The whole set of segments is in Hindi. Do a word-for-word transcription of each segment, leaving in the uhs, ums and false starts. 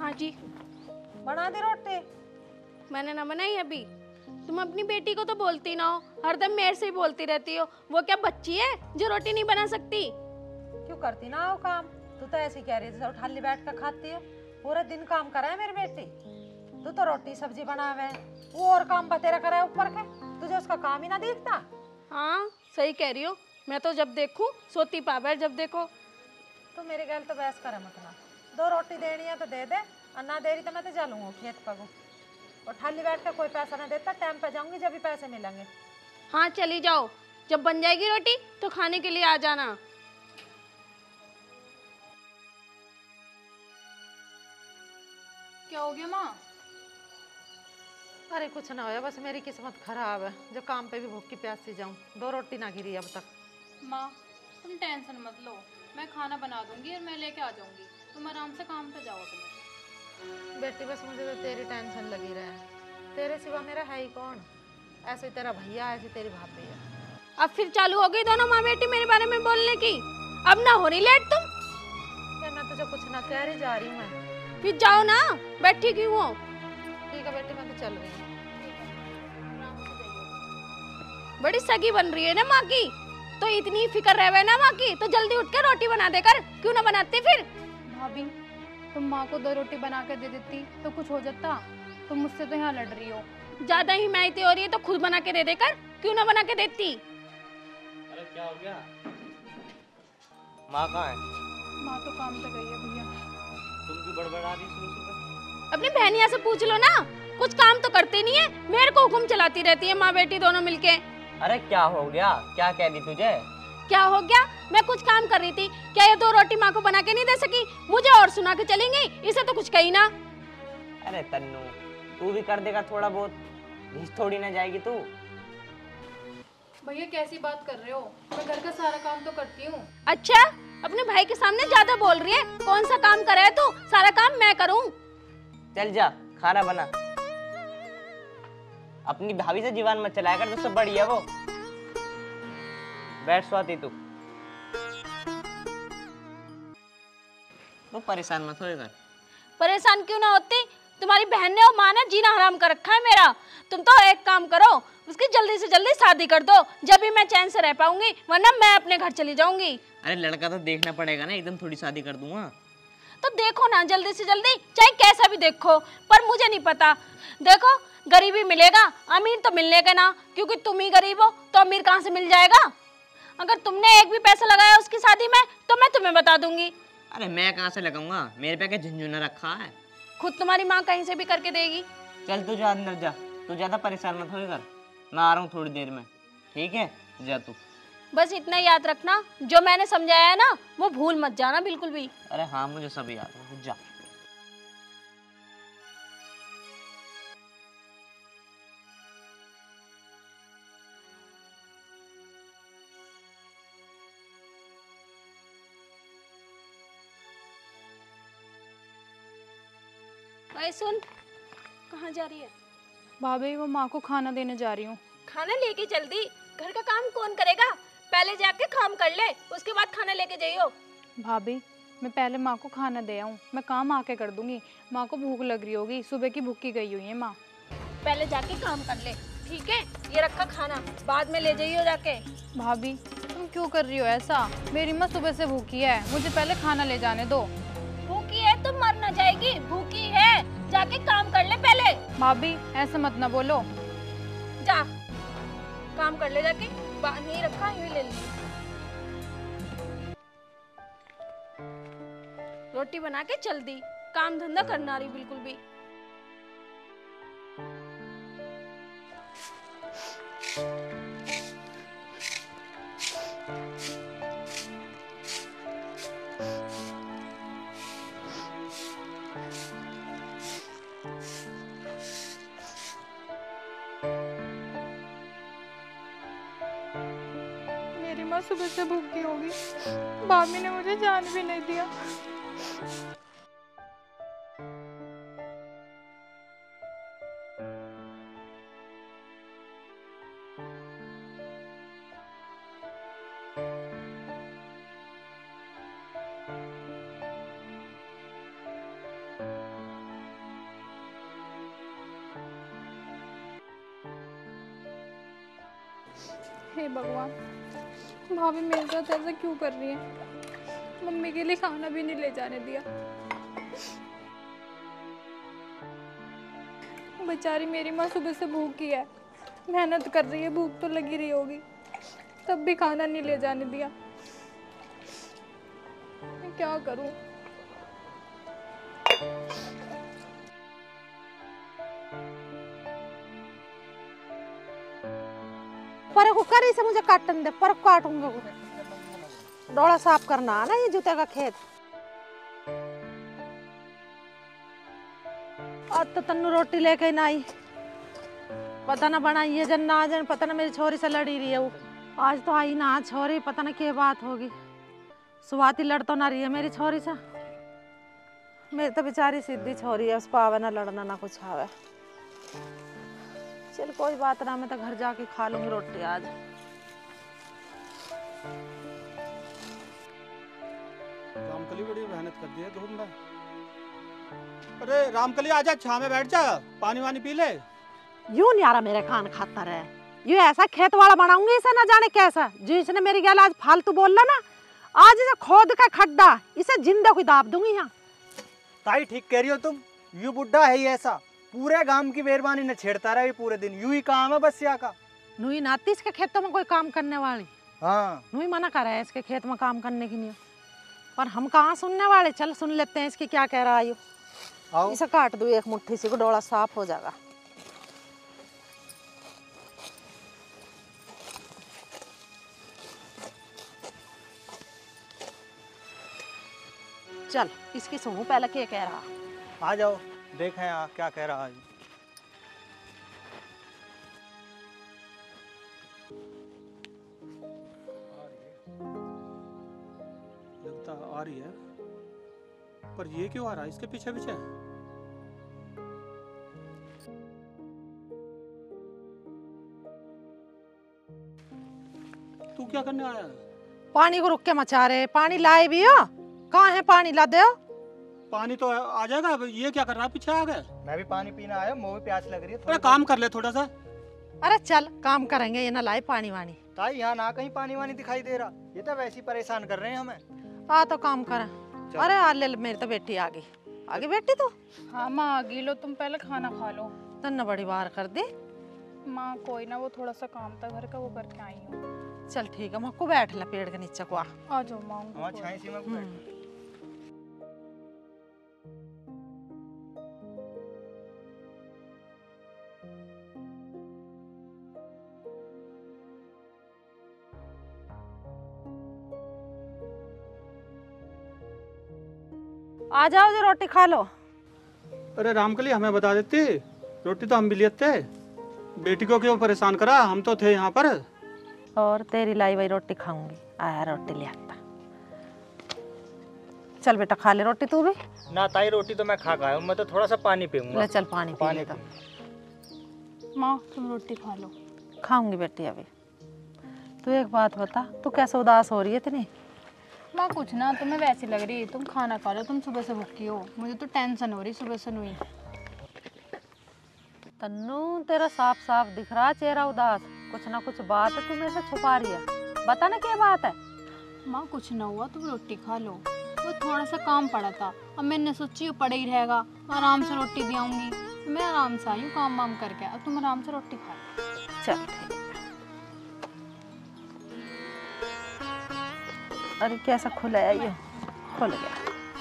हाँ जी। बना दे रोटी। मैंने ना बनाई अभी। तुम अपनी बेटी को तो बोलती ना हो, हरदम मेरे से ही बोलती रहती हो। वो क्या बच्ची है जो रोटी नहीं बना सकती? क्यों करती ना हो काम? तू तो ऐसी कह रही है जैसे उठाली बैठ कर खाती है। पूरा दिन काम करा है मेरी बेटी। तू तो रोटी सब्जी बनावे, वो और काम बतेरा करा है ऊपर के। तुझे उसका काम ही ना दिखता? हाँ सही कह रही हो। मैं तो जब देखूं सोती पावर, जब देखो। तो मेरे गैल तो बहस करे मत ना। दो रोटी देनी है तो दे दे, और ना दे रही तो मैं तो जालूंगा खेत पगू। और ठाली बैठ कर कोई पैसा ना देता, टाइम पे जाऊंगी जब भी पैसे मिलेंगे। हाँ चली जाओ, जब बन जाएगी रोटी तो खाने के लिए आ जाना। क्या हो गया माँ? अरे कुछ ना होया, बस मेरी किस्मत खराब है जो काम पे भी भूखी प्यासी जाऊं। दो रोटी ना गिरी अब तक। माँ तुम टेंशन मत लो, मैं खाना बना दूंगी और मैं लेके आ जाऊंगी। तुम आराम से काम पे जाओ अपने। बेटी बस मुझे तो तेरी टेंशन लगी रहे। तेरे सिवा मेरा है ही कौन? ऐसे तेरा भैया, ऐसी तेरी भाभी है। अब फिर चालू हो गई दोनों माँ बेटी मेरे बारे में बोलने की। अब ना हो रही लेट तुम। क्या मैं तुझे कुछ ना कह रही, जा रही हूँ मैं। फिर जाओ ना, बैठी क्यों हो? ठीक है बेटी, मैं तो चल रही हूँ। बड़ी सगी बन रही है ना माँ की। तो इतनी फिक्र रहे ना माँ की तो जल्दी उठ के रोटी बना देकर क्यों ना बनाती फिर? भाभी तुम माँ को दो रोटी बना के दे देती तो कुछ हो जाता। तुम मुझसे तो यहाँ लड़ रही हो। ज्यादा हिमायती हो रही है तो खुद बना के दे देकर क्यों ना बना के देती? अरे क्या हो गया? माँ कहाँ है? माँ तो काम पे गई है भैया। तुम क्यों बड़बड़ा रही सुबह सुबह? अपनी बहनिया से पूछ लो ना, कुछ काम तो करती नहीं है, मेरे को हुक्म चलाती रहती है माँ बेटी दोनों मिलके। अरे क्या हो गया? क्या कह दी तुझे? क्या हो गया? मैं कुछ काम कर रही थी, क्या ये दो रोटी माँ को बना के नहीं दे सकी? मुझे और सुना के चली गई, इसे तो कुछ कही ना। अरे तन्नू, तू भी कर देगा थोड़ा बहुत, घिस थोड़ी ना जाएगी तू। भैया कैसी बात कर रहे हो? मैं घर का सारा काम तो करती हूँ। अच्छा, अपने भाई के सामने ज्यादा बोल रही है। कौन सा काम करे है तू? सारा काम मैं करूँ। चल जा, खाना बना। अपनी भाभी से जीवान मत चलाया कर, तुझसे बड़ी है वो। बैठ स्वाति तू। वो परेशान मत होएगा। परेशान क्यों ना होती? तुम्हारी बहन ने और माँ ने जीना हराम कर रखा है मेरा। तुम तो एक काम करो, उसकी जल्दी से जल्दी शादी कर दो, जब भी मैं चैन से रह पाऊंगी, वरना मैं अपने घर चली जाऊंगी। अरे लड़का तो देखना पड़ेगा ना, एकदम थोड़ी शादी कर दूंगा। तो देखो ना जल्दी से जल्दी, चाहे कैसा भी देखो, पर मुझे नहीं पता। देखो गरीबी मिलेगा, अमीर तो मिलने का ना, क्योंकि तुम ही गरीब हो तो अमीर कहाँ से मिल जाएगा? अगर तुमने एक भी पैसा लगाया उसकी शादी में तो मैं तुम्हें बता दूंगी। अरे मैं कहाँ से लगाऊंगा? मेरे पे क्या झुंझुना रखा है? खुद तुम्हारी माँ कहीं से भी करके देगी। चल तू जा अंदर जा, तू ज्यादा परेशान मत होएगा। मैं आ रहा हूँ थोड़ी देर में, ठीक है? जा तू। बस इतना याद रखना, जो मैंने समझाया है ना वो भूल मत जाना बिल्कुल भी। अरे हाँ मुझे सब याद है, जा। भाई सुन, कहाँ जा रही है? भाभी वो माँ को खाना देने जा रही हूँ। खाना लेके जल्दी, घर का काम कौन करेगा? पहले जाके काम कर ले, उसके बाद खाना लेके जाइयो। भाभी मैं पहले माँ को खाना दे आऊँ, मैं काम आके कर दूंगी। माँ को भूख लग रही होगी, सुबह की भूखी गई हुई है माँ। पहले जाके काम कर ले, ठीक है? ये रखा खाना, बाद में ले जाइयो जाके। भाभी तुम क्यों कर रही हो ऐसा? मेरी माँ सुबह से भूखी है, मुझे पहले खाना ले जाने दो। भूखी है तो मर ना जाएगी, भूखी है, जाके काम कर ले पहले। भाभी ऐसे मत ना बोलो। जा काम कर ले जाके, नहीं रखा यूं ले ली। रोटी बना के चल दी, काम धंधा करना रही बिल्कुल भी। मेरी माँ सुबह से भूखी होगी, भाभी ने मुझे जान भी नहीं दिया। हे भगवान, भाभी मेरे साथ ऐसा क्यों कर रही है? मम्मी के लिए खाना भी नहीं ले जाने दिया। बेचारी मेरी माँ सुबह से भूखी है, मेहनत कर रही है, भूख तो लगी रही होगी, तब भी खाना नहीं ले जाने दिया। मैं क्या करूं? पर को करी से मुझे काटन दे, पर काटूंगा। डोला साफ करना है ना ये जूते का खेत। आज तो तन्नू रोटी लेके ना आई, पता ना बनाई है जन ना जन, पता ना मेरी छोरी से लड़ी रही है वो। आज तो आई ना छोरी, पता ना क्या बात होगी। सुवाती लड़ तो ना रही है मेरी छोरी से। मेरी तो बेचारी सीधी छोरी है, उस पर आवे ना लड़ना ना कुछ आवे। चल कोई बात ना, मैं तो घर जाके खा लूंगी रोटी आज। रामकली बड़ी मेहनत कर दी है धूप में। अरे रामकली आजा, छाव में बैठ जा, पानी वानी पी ले। यूं नहीं आ रहा मेरे कान खाता रहे, यूं ऐसा खेत वाला बनाऊंगी इसे ना जाने कैसा। जो इसने मेरी गैल आज फालतू बोल ना, आज इसे खोद का खड्डा, इसे जिंदा कोई दाब दूंगी यहाँ। ताई ठीक कह रही हो तुम, यू बुड्ढा है ही ऐसा, पूरे गांव की मेहरबानी ने छेड़ता रहे पूरे दिन, यूं ही काम है बस यहाँ का। नुई नाती इसके खेतों में कोई काम करने वाली। हाँ नुई मना कर रहा है इसके खेत में काम करने की नहीं, पर हम कहाँ सुनने वाले। चल सुन लेते हैं इसकी क्या कह रहा है। आओ इसे काट दो एक मुट्ठी से, डोला साफ हो जाएगा। चल इसकी सुनूं पहले क्या कह रहा। आ जाओ देखें आ, क्या कह रहा है। लगता आ रही है, पर ये क्यों आ रहा है इसके पीछे पीछे? तू क्या करने आया है? पानी को रुक के मचा रहे, पानी लाए भी हो? कहाँ है पानी? ला दो। पानी तो आ जाएगा, अब ये क्या कर रहा है पीछे आ गए? मैं भी पानी पीना आया, मुँह में प्यास लग रही है। अरे काम कर ले थोड़ा सा। अरे चल काम करेंगे, ये ना लाए पानी वानी। ताई यहाँ ना कहीं पानी वानी दिखाई दे रहा, ये तो वैसे ही परेशान कर रहे हैं हमें। आ तो काम कर। अरे आ ले, मेरी तो बेटी आ गई। आगे बेटी तू? हाँ माँ आ गई, लो तुम पहले खाना खा लो। तन्ने बड़ी बार कर दी। माँ कोई ना, वो थोड़ा सा काम था घर का, वो करके आई हूँ। चल ठीक है, मक्कू बैठ ले पेड़ के नीचे को आ। आ जाओ माँ। हाँ छाई सी में बैठ। आ जाओ जो रोटी खा लो। अरे रामकली हमें बता देती, रोटी तो हम भी लेते। बेटी को क्यों परेशान करा, हम तो थे यहाँ पर। और तेरी लाई वही रोटी खाऊंगी। आया रोटी ले आता। चल बेटा खा ले रोटी तू भी। ना ताई रोटी तो मैं खा गया हूँ, मैं तो थोड़ा सा पानी पीऊंगा। ले चल पानी पी ले। माँ तुम रोटी खा लो। खाऊंगी बेटी अभी। तू एक बात बता, तू कैसे उदास हो रही है इतनी? माँ कुछ ना, तुम्हें वैसी लग रही है, तुम खाना खा लो, तुम सुबह से भूखी हो, मुझे तो टेंशन हो रही सुबह से। नहीं तन्नू तेरा साफ साफ दिख रहा चेहरा उदास, कुछ ना कुछ बात है तू मेरे से छुपा रही है, बता ना क्या बात है। माँ कुछ ना हुआ, तुम रोटी खा लो। वो थोड़ा सा काम पड़ा था, अब मैंने सोची वो पड़ा ही रहेगा, आराम से रोटी भी आऊंगी। मैं आराम से आई हूँ काम वाम करके, अब तुम आराम से रोटी खा लो। चल ठीक है। अरे कैसा खुला है ये, खुल गया।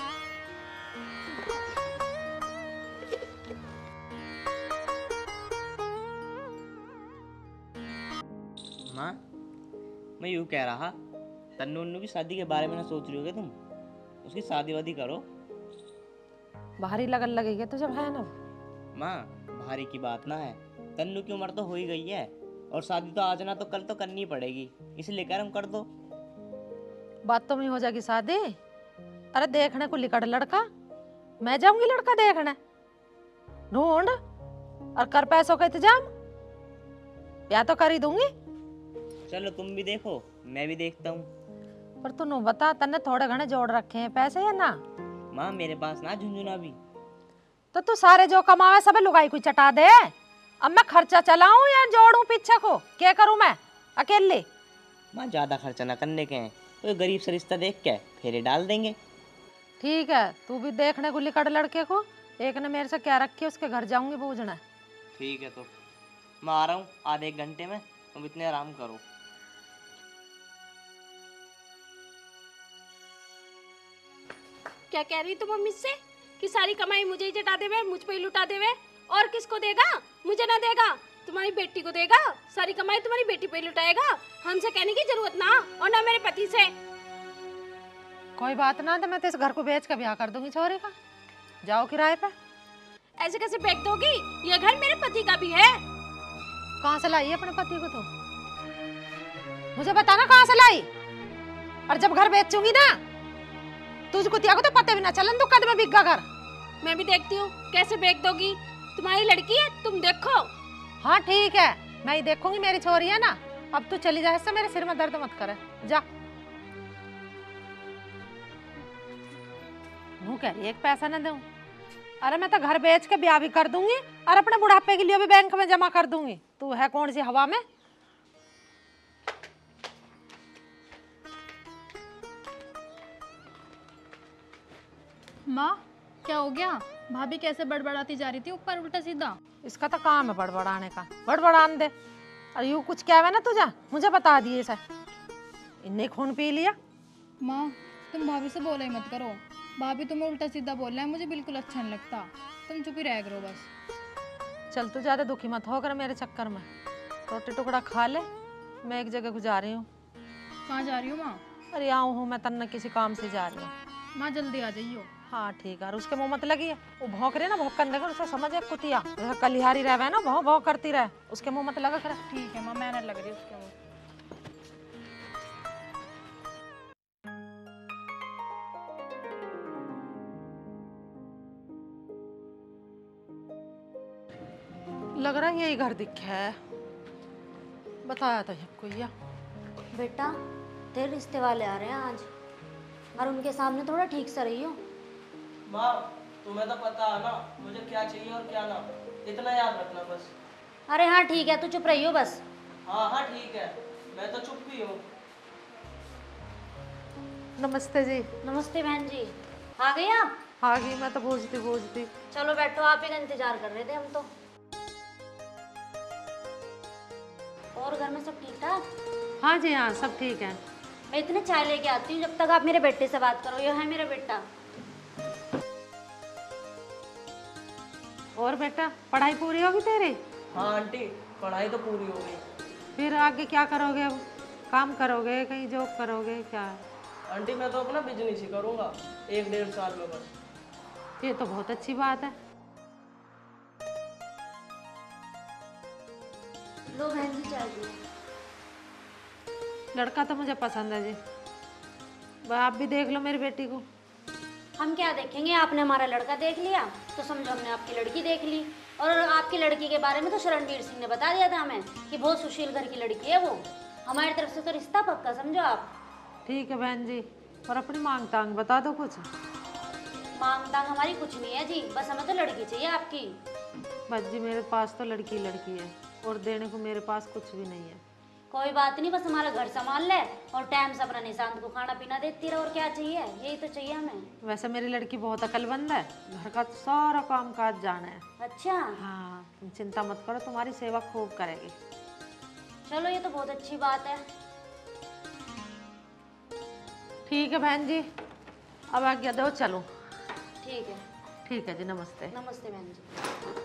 माँ मैं यूँ कह रहा, तन्नू उन्नू की शादी के बारे में ना सोच रही हो क्या तुम? उसकी शादी वादी करो। भारी लगन लगेगी तो जब है ना। माँ भारी की बात ना है, तन्नू की उम्र तो हो ही गई है, और शादी तो आज ना तो कल तो करनी पड़ेगी, इसलिए कह रहा हूँ कर दो। बात तो नहीं हो जाएगी शादी। अरे देखने को लिकड़ लड़का, मैं जाऊंगी लड़का देखने, ढूंढ और कर पैसों का इंतजाम, या तो कर ही दूंगी। चलो तुम भी देखो मैं भी देखता हूँ। पर तू बता, तन्ने थोड़े घने जोड़ रखे हैं पैसे या ना? माँ मेरे पास ना झुंझुना भी। तो तू सारे जो कमावे सब लुगाई कोई चटा दे। अब मैं खर्चा चलाऊं या जोड़ूं पीछे को, क्या करूं मैं? अकेले? माँ ज़्यादा खर्चा ना करने के हैं, कोई गरीब सा रिश्ता देख के फेरे डाल देंगे। ठीक है, तू भी देखने को लिकड़ लड़के को। एक ने मेरे से क्या रखी है, उसके घर जाऊंगी बूझना। ठीक है, तो मैं आ रहा हूँ आधे एक घंटे में, तुम इतने आराम करो। क्या कह रही तुम मम्मी से कि सारी कमाई मुझे ही जटा देवे, मुझ पे ही लुटा देवे? और किसको देगा? मुझे ना देगा, तुम्हारी बेटी को देगा। सारी कमाई तुम्हारी बेटी पे ही लुटाएगा। हमसे कहने की जरूरत ना, और ना मेरे पति से। कोई बात ना, तो मैं तो इस घर को बेच के ब्याह कर दूंगी छोरे का। जाओ किराए पे। ऐसे कैसे बेच दोगी? ये घर मेरे पति का भी है। कहाँ से लाई अपने पति को? तो मुझे बताना कहाँ से लाई। और जब घर बेचूंगी ना, तुझको तिया को तो पता भी ना चलन तू कद में बिका घर। मैं भी देखती हूँ कैसे बेच दोगी। तुम्हारी लड़की है, तुम देखो। हाँ ठीक है, मैं ही देखूंगी, मेरी छोरी है ना। अब तू चली जा, इससे मेरे सिर में दर्द मत करे, जा। मुँह कह रही है एक पैसा न दूं। अरे मैं तो घर बेच के ब्याह भी कर दूंगी और अपने बुढ़ापे के लिए भी बैंक में जमा कर दूंगी। तू है कौन सी हवा में? माँ क्या हो गया? भाभी कैसे बड़बड़ाती जा रही थी ऊपर उल्टा सीधा? इसका तो काम है बड़बड़ाने का, बड़बड़ान दे। और यूँ कुछ क्या है ना तुझे, मुझे बता दिए सर। इन्ने खून पी लिया। माँ तुम भाभी से बोला ही मत करो। भाभी तुम्हें उल्टा सीधा बोल रहा है, मुझे बिल्कुल अच्छा नहीं लगता। तुम चुप ही रह करो बस। चल तू ज्यादा दुखी मत होकर मेरे चक्कर में। रोटी टुकड़ा खा ले, मैं एक जगह गुजार रही हूँ। कहाँ जा रही हो माँ? अरे आऊँ हूँ मैं, तन्ना किसी काम से जा रही हूँ। माँ जल्दी आ जाइयो। हाँ ठीक है। और उसके मुंह मत लगी है, वो भौंक रहे ना, भौंकन देगा उसे समझ है कुतिया। जैसे कलिहारी रहे ना, भौं भौं करती रहे, उसके मुंह मत लगा कर। ठीक है माँ, मैंने लग रही उसके मुँह। लग रहा है यही घर दिखा है, बताया था सबको। या बेटा तेरे रिश्ते वाले आ रहे हैं आज, और उनके सामने थोड़ा ठीक से रही हो। माँ तुम्हें तो पता है ना मुझे क्या चाहिए और क्या ना, इतना याद रखना बस। अरे हाँ ठीक है, तू चुप रही हो बस। हाँ हाँ ठीक है, मैं तो चुप ही हूँ। नमस्ते जी। नमस्ते बहन जी, आ गई आप? आ गई मैं तो पूछती पूछती। चलो बैठो, आप ही का इंतजार कर रहे थे हम तो। और घर में सब ठीक ठाक? हाँ जी हाँ, सब ठीक है। मैं इतने चाय लेके आती हूँ, जब तक आप मेरे बेटे से बात करो। ये है मेरा बेटा। और बेटा पढ़ाई पूरी होगी तेरी? हाँ आंटी पढ़ाई तो पूरी हो गई। फिर आगे क्या करोगे अब? काम करोगे, कहीं जॉब करोगे क्या? आंटी मैं तो अपना बिजनेस ही करूँगा एक डेढ़ साल में बस। ये तो बहुत अच्छी बात है। लो बहन जी चाय पियो। लड़का तो मुझे पसंद है जी, वह आप भी देख लो मेरी बेटी को। हम क्या देखेंगे, आपने हमारा लड़का देख लिया तो समझो हमने आपकी लड़की देख ली। और आपकी लड़की के बारे में तो शरणवीर सिंह ने बता दिया था हमें कि बहुत सुशील घर की लड़की है वो। हमारी तरफ से तो रिश्ता पक्का समझो आप। ठीक है बहन जी, और अपनी मांग तांग बता दो कुछ। मांग तांग हमारी कुछ नहीं है जी, बस हमें तो लड़की चाहिए आपकी। बस जी मेरे पास तो लड़की लड़की है, और देने को मेरे पास कुछ भी नहीं है। कोई बात नहीं, बस हमारा घर संभाल ले और टाइम से अपना निशांत को खाना पीना देती रहो। और क्या चाहिए, यही तो चाहिए हमें। वैसे मेरी लड़की बहुत अकलमंद है, घर का सारा काम काज जाना है। अच्छा हाँ तुम चिंता मत करो, तुम्हारी सेवा खूब करेगी। चलो ये तो बहुत अच्छी बात है। ठीक है बहन जी, अब आज्ञा दो, चलो। ठीक है। ठीक है जी, नमस्ते। नमस्ते बहन जी।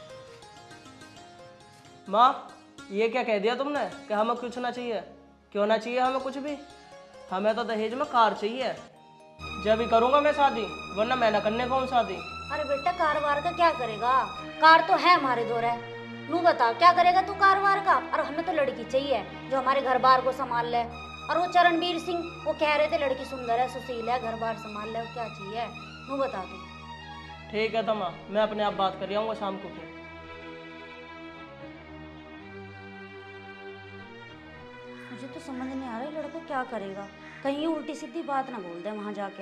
माँ ये क्या कह दिया तुमने कि हमें कुछ ना चाहिए? क्यों ना चाहिए हमें कुछ भी? हमें तो दहेज में कार चाहिए। जब ही करूँगा मैं शादी, वरना मैं ना करने कौन शादी। अरे बेटा कारोबार का क्या करेगा, कार तो है हमारे दो है। नू बता क्या करेगा तू कारोबार का? और हमें तो लड़की चाहिए जो हमारे घर बार को संभाल ले। और वो चरणवीर सिंह वो कह रहे थे लड़की सुंदर है, सुशील है, घर बार संभाल ले, क्या चाहिए नू बता दो। ठीक है तो माँ मैं अपने आप बात कर आऊँगा शाम को फिर। मुझे तो समझ नहीं आ रहा है लड़का क्या करेगा, कहीं उल्टी सीधी बात ना बोल दे वहां जाके।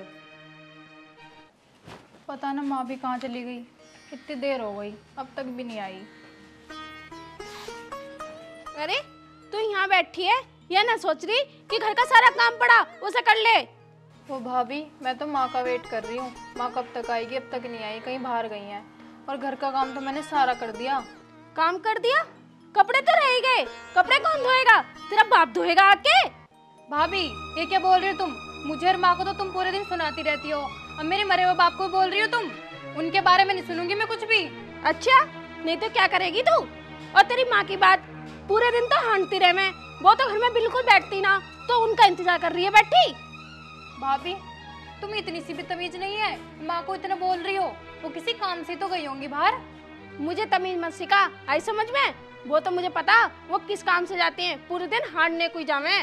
पता ना माँ भी कहाँ चली गई, कितनी देर हो गई अब तक भी नहीं आई। अरे तू यहाँ बैठी है, यह ना सोच रही कि घर का सारा काम पड़ा उसे कर ले। वो भाभी मैं तो माँ का वेट कर रही हूँ, माँ कब तक आएगी, अब तक नहीं आई, कहीं बाहर गई हैं। और घर का काम तो मैंने सारा कर दिया। काम कर दिया? कपड़े तो रह गए, कपड़े कौन धोएगा? तेरा बाप धोएगा आके। भाभी ये क्या बोल रही हो तुम? मुझे और माँ को तो तुम पूरे दिन सुनाती रहती हो, अब मेरे मरे हुए बाप को बोल रही हो तुम? उनके बारे में नहीं सुनूंगी मैं कुछ भी। अच्छा नहीं तो क्या करेगी तू? और तेरी माँ की बात पूरे दिन तो हांडती रहे मैं, वो तो घर में बिल्कुल बैठती ना, तो उनका इंतजार कर रही है बैठी। भाभी तुम इतनी सी भी तमीज नहीं है, माँ को इतना बोल रही हो? वो किसी काम से तो गई होंगी बाहर। मुझे तमीज मत सिखा, आई समझ में? वो तो मुझे पता वो किस काम से जाती हैं, पूरे दिन हांडने कोई जावे।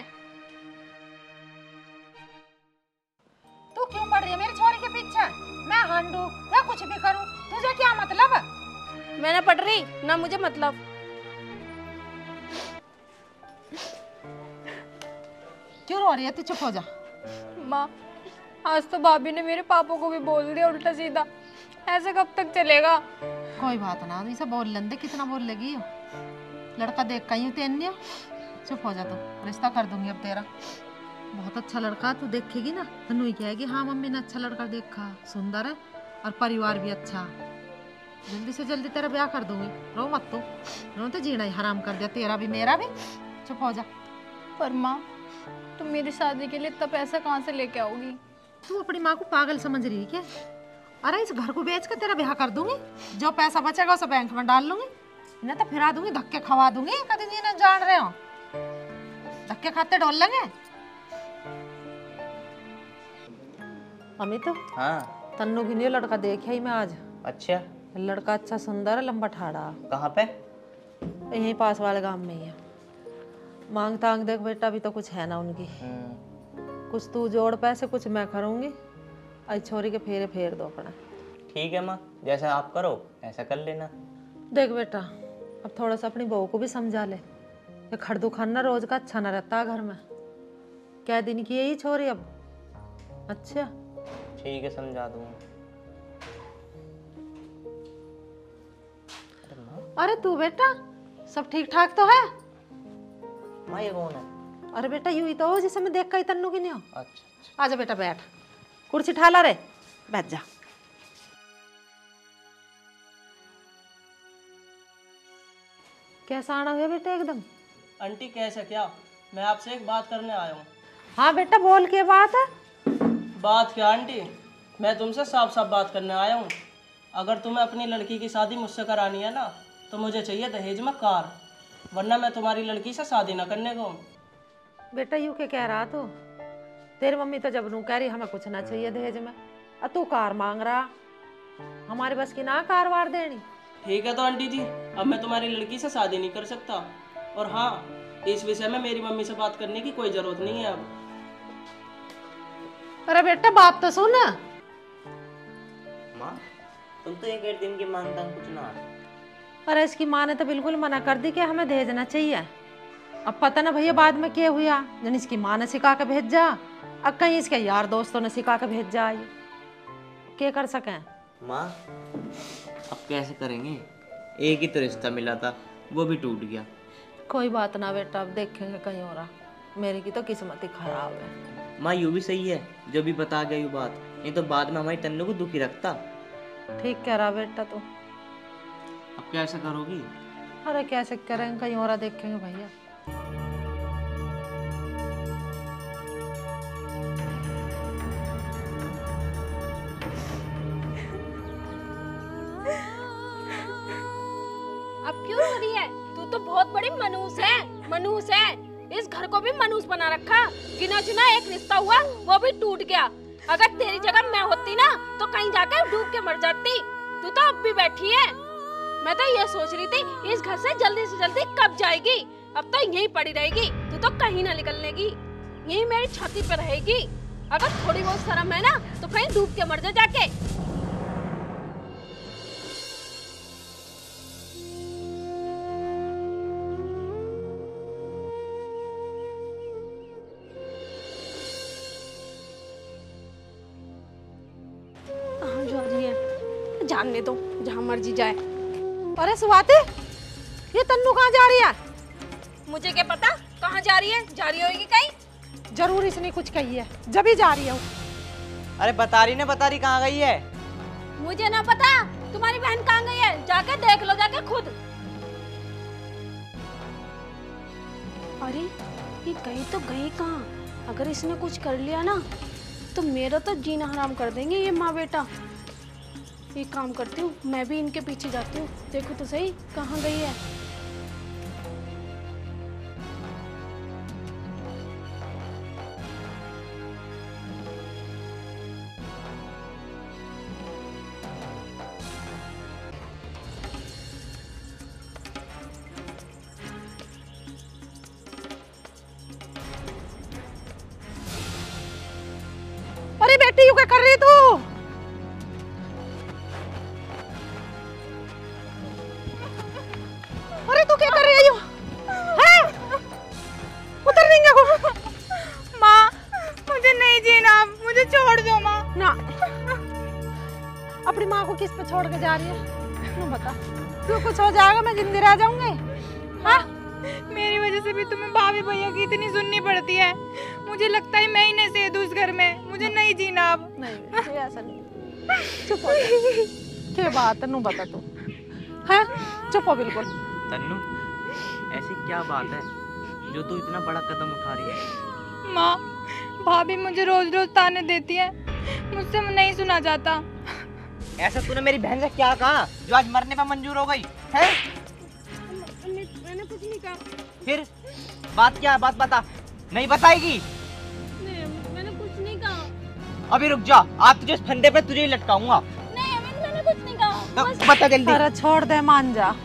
तू क्यों पड़ रही है मेरी छोरी के पीछे? मैं हांडू या कुछ भी करूं, तुझे क्या मतलब? मैं ना पढ़ रही ना मुझे मतलब। क्यों रो रही है? तू चुप हो जा। माँ आज तो भाभी ने मेरे पापा को भी बोल दिया उल्टा सीधा, ऐसे कब तक चलेगा? कोई बात ना, इसे बोल लेंदे, कितना बोल लेगी? लड़का देख कहीं तेन्या। चुप हो जा, तू रिश्ता कर दूंगी अब तेरा। बहुत अच्छा लड़का, तू देखेगी ना तो नहीं कहेगी हाँ मम्मी ने अच्छा लड़का देखा, सुंदर है और परिवार भी अच्छा। जल्दी से जल्दी तेरा ब्याह कर दूंगी, रो मत तू। रो तो जीना ही हराम कर दिया, तेरा भी मेरा भी। चुप हो जा। पर माँ तुम मेरी शादी के लिए इतना पैसा कहाँ से लेके आओगी? तू अपनी माँ को पागल समझ रही है क्या? अरे इस घर को बेच कर तेरा ब्याह कर दूंगी, जो पैसा बचेगा उसे बैंक में डाल लूंगी, इन्हें तो फिरा दूंगी, धक्के खवा दूंगी। कभी जी ना जान रहे हो, धक्के खाते डोल लेंगे। अमित हाँ तन्नू की नहीं लड़का देखे ही मैं आज। अच्छा, लड़का अच्छा सुंदर है, लंबा ठाड़ा, कहाँ पे? यहीं पास वाले गांव में ही है। मांग तांग देख बेटा, अभी तो कुछ है ना उनकी। कुछ तू जोड़ पैसे, कुछ मैं करूंगी। आज छोरी के फेरे फेर दो अपना। ठीक है माँ, जैसा आप करो ऐसा कर लेना। देख बेटा, अब थोड़ा सा अपनी बहू को भी समझा ले, ये खड़दू खाना रोज का अच्छा ना रहता घर में। क्या दिन की यही छोरी अब? अच्छा ठीक है, समझा दूंगा। अरे तू बेटा, सब ठीक ठाक तो है? माँ ये कौन है? अरे बेटा यूं ही तो हो जिसे मैं देख कर तन्नू की नहीं हो। अच्छा, अच्छा। आजा बेटा बैठ, कुर्सी ठाला रे, बैठ जा। कैसा आना हुआ बेटा एकदम? आंटी कैसे क्या? मैं आपसे एक बात करने आया हूँ। हाँ बेटा बोल के बात है। बात क्या आंटी, मैं तुमसे साफ साफ बात करने आया हूँ। अगर तुम्हें अपनी लड़की की शादी मुझसे करानी है ना, तो मुझे चाहिए दहेज में कार, वरना मैं तुम्हारी लड़की से शादी ना करने को। बेटा यूं के कह रहा तू? तेरी मम्मी तो जब नू कह रही हमें कुछ ना चाहिए दहेज में, और तू कार मांग रहा। हमारे बस की ना कार वार देनी। ठीक है तो आंटी जी, अब मैं तुम्हारी लड़की से शादी नहीं कर सकता, और हाँ इस विषय में मेरी मम्मी से बात करने की कोई जरूरत नहीं है अब। अरे बेटा बात तो सुन। माँ तुम तो एक दिन की मांगता कुछ ना। अरे इसकी माँ ने तो बिल्कुल मना कर दी कि हमें दहेज ना चाहिए। अब पता ना भैया बाद में क्या हुआ, जन इसकी माँ ने सिखा के भेज जा, अब कहीं इसके यार दोस्तों ने सिखा के भेज जा, क्या कर सके? माँ अब कैसे करेंगे? एक ही तो रिश्ता मिला था, वो भी टूट गया। कोई बात ना बेटा, अब देखेंगे कहीं हो रहा। मेरी की तो किस्मत ही खराब है। माँ यूँ भी सही है जो भी बता गया यू बात, नहीं तो बाद में हमारी तन्नू को दुखी रखता। ठीक कह रहा बेटा तू। अब कैसे करोगी? अरे कैसे करेंगे, कहीं हो रहा देखेंगे भैया। अब क्यों हो रही है? तू तो बहुत बड़ी मनूस है, मनूस है। इस घर को भी मनूस बना रखा। गिना चुना एक रिश्ता हुआ, वो भी टूट गया। अगर तेरी जगह मैं होती ना, तो कहीं जाकर डूब के मर जाती। तू तो अब भी बैठी है। मैं तो ये सोच रही थी इस घर से जल्दी से जल्दी कब जाएगी। अब तो यहीं पड़ी रहेगी, तू तो कहीं ना निकलनेगी, यहीं मेरी छाती पर रहेगी। अगर थोड़ी बहुत शर्म है ना, तो कहीं डूब के मर जा जाके। जानने दो, जहाँ मर्जी जाए। अरे स्वाति, ये तन्नू कहाँ जा रही है? मुझे क्या पता, कहाँ जा रही है? जा रही होगी कहीं? जरूर इसने कुछ कही है, जब ही जा रही है। अरे बता रही ने बता रही कहाँ गई है? मुझे ना पता तुम्हारी बहन कहाँ गई है, जाके देख लो जाके खुद। अरे ये गई तो गई कहाँ? अगर इसने कुछ कर लिया ना तो मेरा तो जीना हराम कर देंगे ये माँ बेटा। एक काम करती हूँ, मैं भी इनके पीछे जाती हूँ, देखो तो सही कहाँ गई है। अरे बेटी यू क्या कर रही तू? अरे तू क्या कर रही है यू? हैं? उतर नहीं गया? माँ मुझे नहीं जीना, मुझे छोड़ दो माँ। ना, अपनी माँ को किस पे छोड़ के जा रही है? तू बता, तू कुछ हो जाएगा मैं जिंदी रह जाऊंगी? हाँ? मेरी वजह से भी तुम्हें भाभी भैया की इतनी सुननी पड़ती है। मुझे लगता है मैं ही नहीं सेध उस घर में, मुझे नहीं जीना अब। नहीं ऐसा नहीं, चुप हो जा। क्या बात है, नू बता तू। हैं? चुप हो बिल्कुल। तन्नू, ऐसी क्या बात है जो तू इतना बड़ा कदम उठा रही है? माँ भाभी मुझे रोज रोज ताने देती है, मुझसे नहीं सुना जाता। ऐसा तूने मेरी बहन से क्या कहा जो आज मरने पर मंजूर हो गई है? मैंने कुछ नहीं कहा। फिर बात क्या है, बात बता। नहीं बताएगी? नहीं मैंने कुछ नहीं कहा। अभी रुक जा, आज तुझे इस फंदे पे तुझे ही लटकाऊंगा। नहीं अमित मैंने कुछ नहीं कहा। तो बता जल्दी। अरे छोड़ दे, मान जा।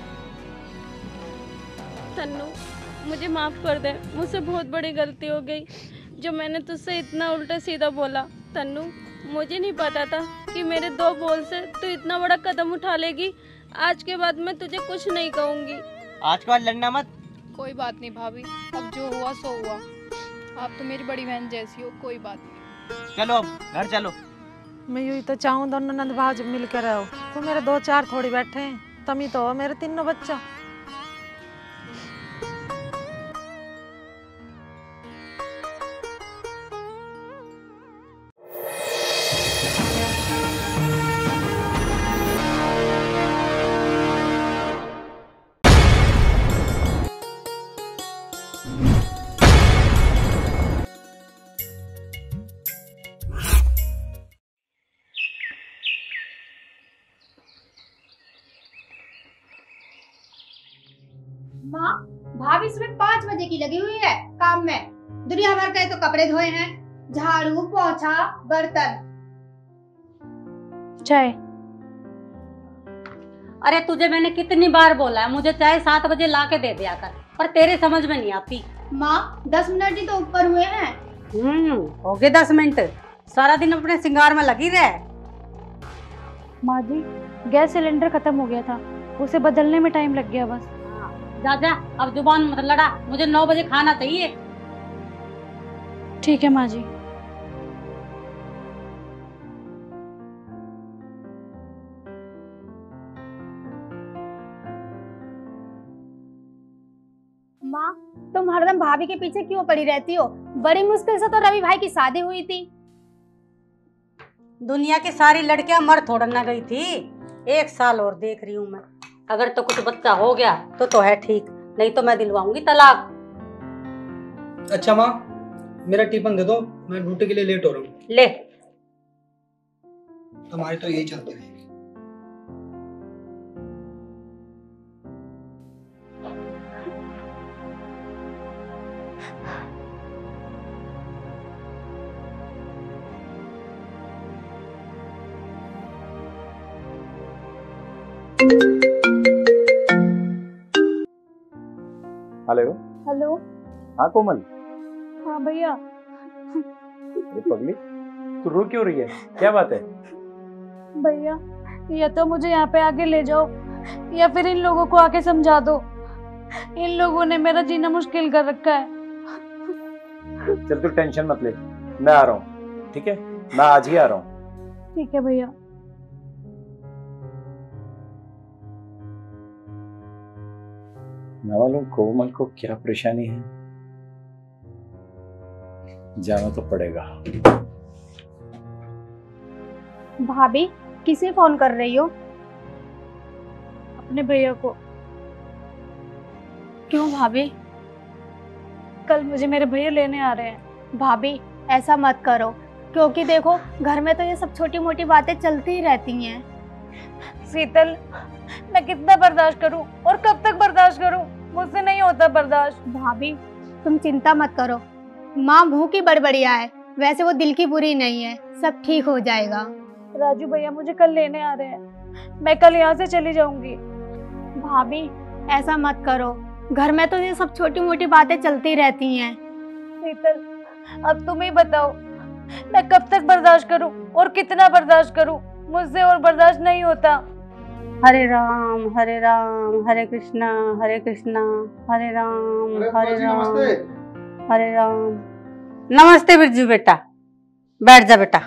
तन्नू मुझे माफ कर दे, मुझसे बहुत बड़ी गलती हो गई जो मैंने तुझसे इतना उल्टा सीधा बोला। तन्नू मुझे नहीं पता था कि मेरे दो बोल से तू इतना बड़ा कदम उठा लेगी। आज के बाद मैं तुझे कुछ नहीं कहूँगी। आज के बाद लड़ना मत। कोई बात नहीं भाभी, अब जो हुआ सो हुआ। आप तो मेरी बड़ी बहन जैसी हो, कोई बात नहीं। चलो अब घर चलो। मैं यूं ही तो चाहूँ दोनों नंद भाव मिलकर रहो। तो मेरे दो चार थोड़ी बैठे हैं, तुम ही तो हो मेरे तीनों बच्चा। माँ भाभी सुबह पाँच बजे की लगी हुई है काम में। दुनिया भर के तो कपड़े धोए हैं, झाड़ू पोछा बर्तन। चाय। अरे तुझे मैंने कितनी बार बोला है मुझे चाय सात बजे ला के दे दिया कर, पर तेरे समझ में नहीं आती। माँ दस मिनट ही तो ऊपर हुए हैं। हम्म हो गए दस मिनट, सारा दिन अपने श्रृंगार में लगी रहे। माँ जी गैस सिलेंडर खत्म हो गया था, उसे बदलने में टाइम लग गया बस। जा जा अब जुबान मत लड़ा, मुझे नौ बजे खाना चाहिए। ठीक है माँ जी। माँ तुम हरदम भाभी के पीछे क्यों पड़ी रहती हो? बड़ी मुश्किल से तो रवि भाई की शादी हुई थी। दुनिया की सारी लड़कियां मर थोड़ा ना गई थी, एक साल और देख रही हूँ मैं। अगर तो कुछ बच्चा हो गया तो तो है ठीक, नहीं तो मैं दिलवाऊंगी तलाक। अच्छा माँ मेरा टिफिन दे दो, मैं ड्यूटी के लिए लेट हो रहा हूँ। ले तुम्हारी तो यही चलती रहेगी। हेलो। हेलो। हाँ कोमल। हाँ भैया। अरे पगली तू रो क्यों रही है, क्या बात है? भैया या तो मुझे यहाँ पे आके ले जाओ या फिर इन लोगों को आके समझा दो। इन लोगों ने मेरा जीना मुश्किल कर रखा है। चल तू टेंशन मत ले, मैं आ रहा हूँ, ठीक है? मैं आज ही आ रहा हूँ। ठीक है भैया। ना मालूम कोमल को क्या परेशानी है, जाना तो पड़ेगा। भाभी किसे फोन कर रही हो? अपने भैया को। क्यों भाभी? कल मुझे मेरे भैया लेने आ रहे हैं। भाभी ऐसा मत करो, क्योंकि देखो घर में तो ये सब छोटी मोटी बातें चलती ही रहती हैं। शीतल, मैं कितना बर्दाश्त करूं और कब तक बर्दाश्त करूं? मुझसे नहीं होता बर्दाश्त। भाभी तुम चिंता मत करो, माँ मुंह की बड़बड़िया है, वैसे वो दिल की बुरी नहीं है, सब ठीक हो जाएगा। राजू भैया मुझे कल लेने आ रहे हैं, मैं कल यहाँ से चली जाऊंगी। भाभी ऐसा मत करो, घर में तो ये सब छोटी मोटी बातें चलती रहती हैं। शीतल, अब तुम ही बताओ, मैं कब तक बर्दाश्त करूं और कितना बर्दाश्त करूं? मुझसे और बर्दाश्त नहीं होता। हरे राम हरे राम हरे कृष्णा हरे कृष्णा हरे राम हरे राम हरे राम। नमस्ते बिरजू बेटा, बैठ जा बेटा।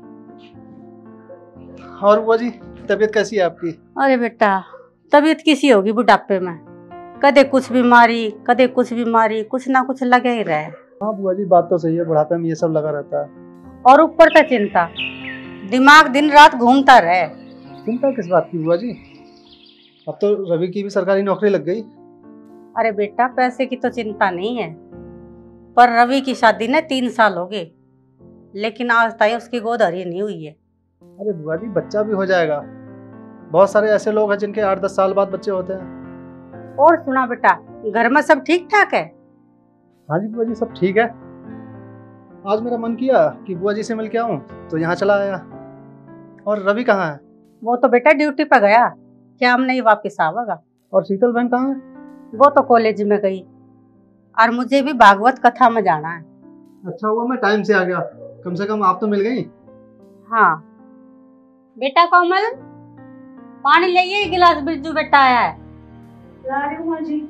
और बुआ जी तबीयत कैसी है आपकी? अरे बेटा तबीयत किसी होगी बुढ़ापे में, कदे कुछ बीमारी कदे कुछ बीमारी, कुछ ना कुछ लगे ही रहे। हाँ बुआ जी बात तो सही है, बुढ़ापे में ये सब लगा रहता है। और ऊपर का चिंता, दिमाग दिन रात घूमता रहे। चिंता किस बात की बुआ जी? अब तो रवि की भी सरकारी नौकरी लग गई। अरे बेटा पैसे की तो चिंता नहीं है, पर रवि की शादी ने तीन साल हो गए, लेकिन आज तक उसकी गोद हरी नहीं हुई है। अरे बुआ जी बच्चा भी हो जाएगा, बहुत सारे ऐसे लोग हैं जिनके आठ दस साल बाद बच्चे होते हैं। और सुना बेटा, घर में सब ठीक ठाक है? हाँ जी बुआ जी सब ठीक है। आज मेरा मन किया कि बुआ जी से मिल के आऊं तो यहाँ चला आया। और रवि कहाँ है? वो तो बेटा ड्यूटी पर गया, क्या हम नहीं वापस आवेगा। और शीतल बहन कहाँ है? वो तो कॉलेज में गई, और मुझे भी भागवत कथा में जाना है। अच्छा हुआ मैं टाइम से आ गया, कम से कम आप तो मिल गई। हाँ बेटा कोमल, पानी लाइए, गिलास बिरजू बेटा आया है। ला रही हूँ माँ जी।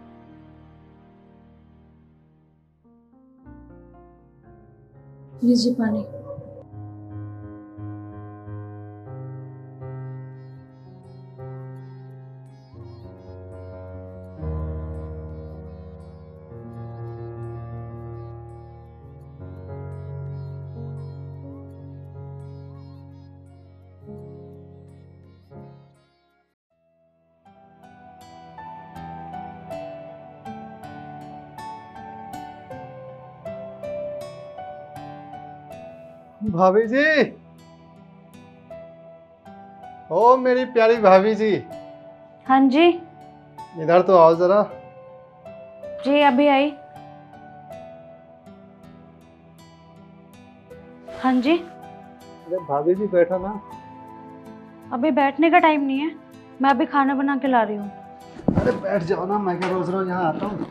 लीजिए पानी। भाभी जी, ओ मेरी प्यारी भाभी जी। हाँ जी। इधर तो आओ जरा। जी अभी आई। हाँ जी। अरे भाभी जी बैठो ना। अभी बैठने का टाइम नहीं है, मैं अभी खाना बना के ला रही हूँ। अरे बैठ जाओ ना, मैं क्या रोज रोज यहाँ आता हूँ।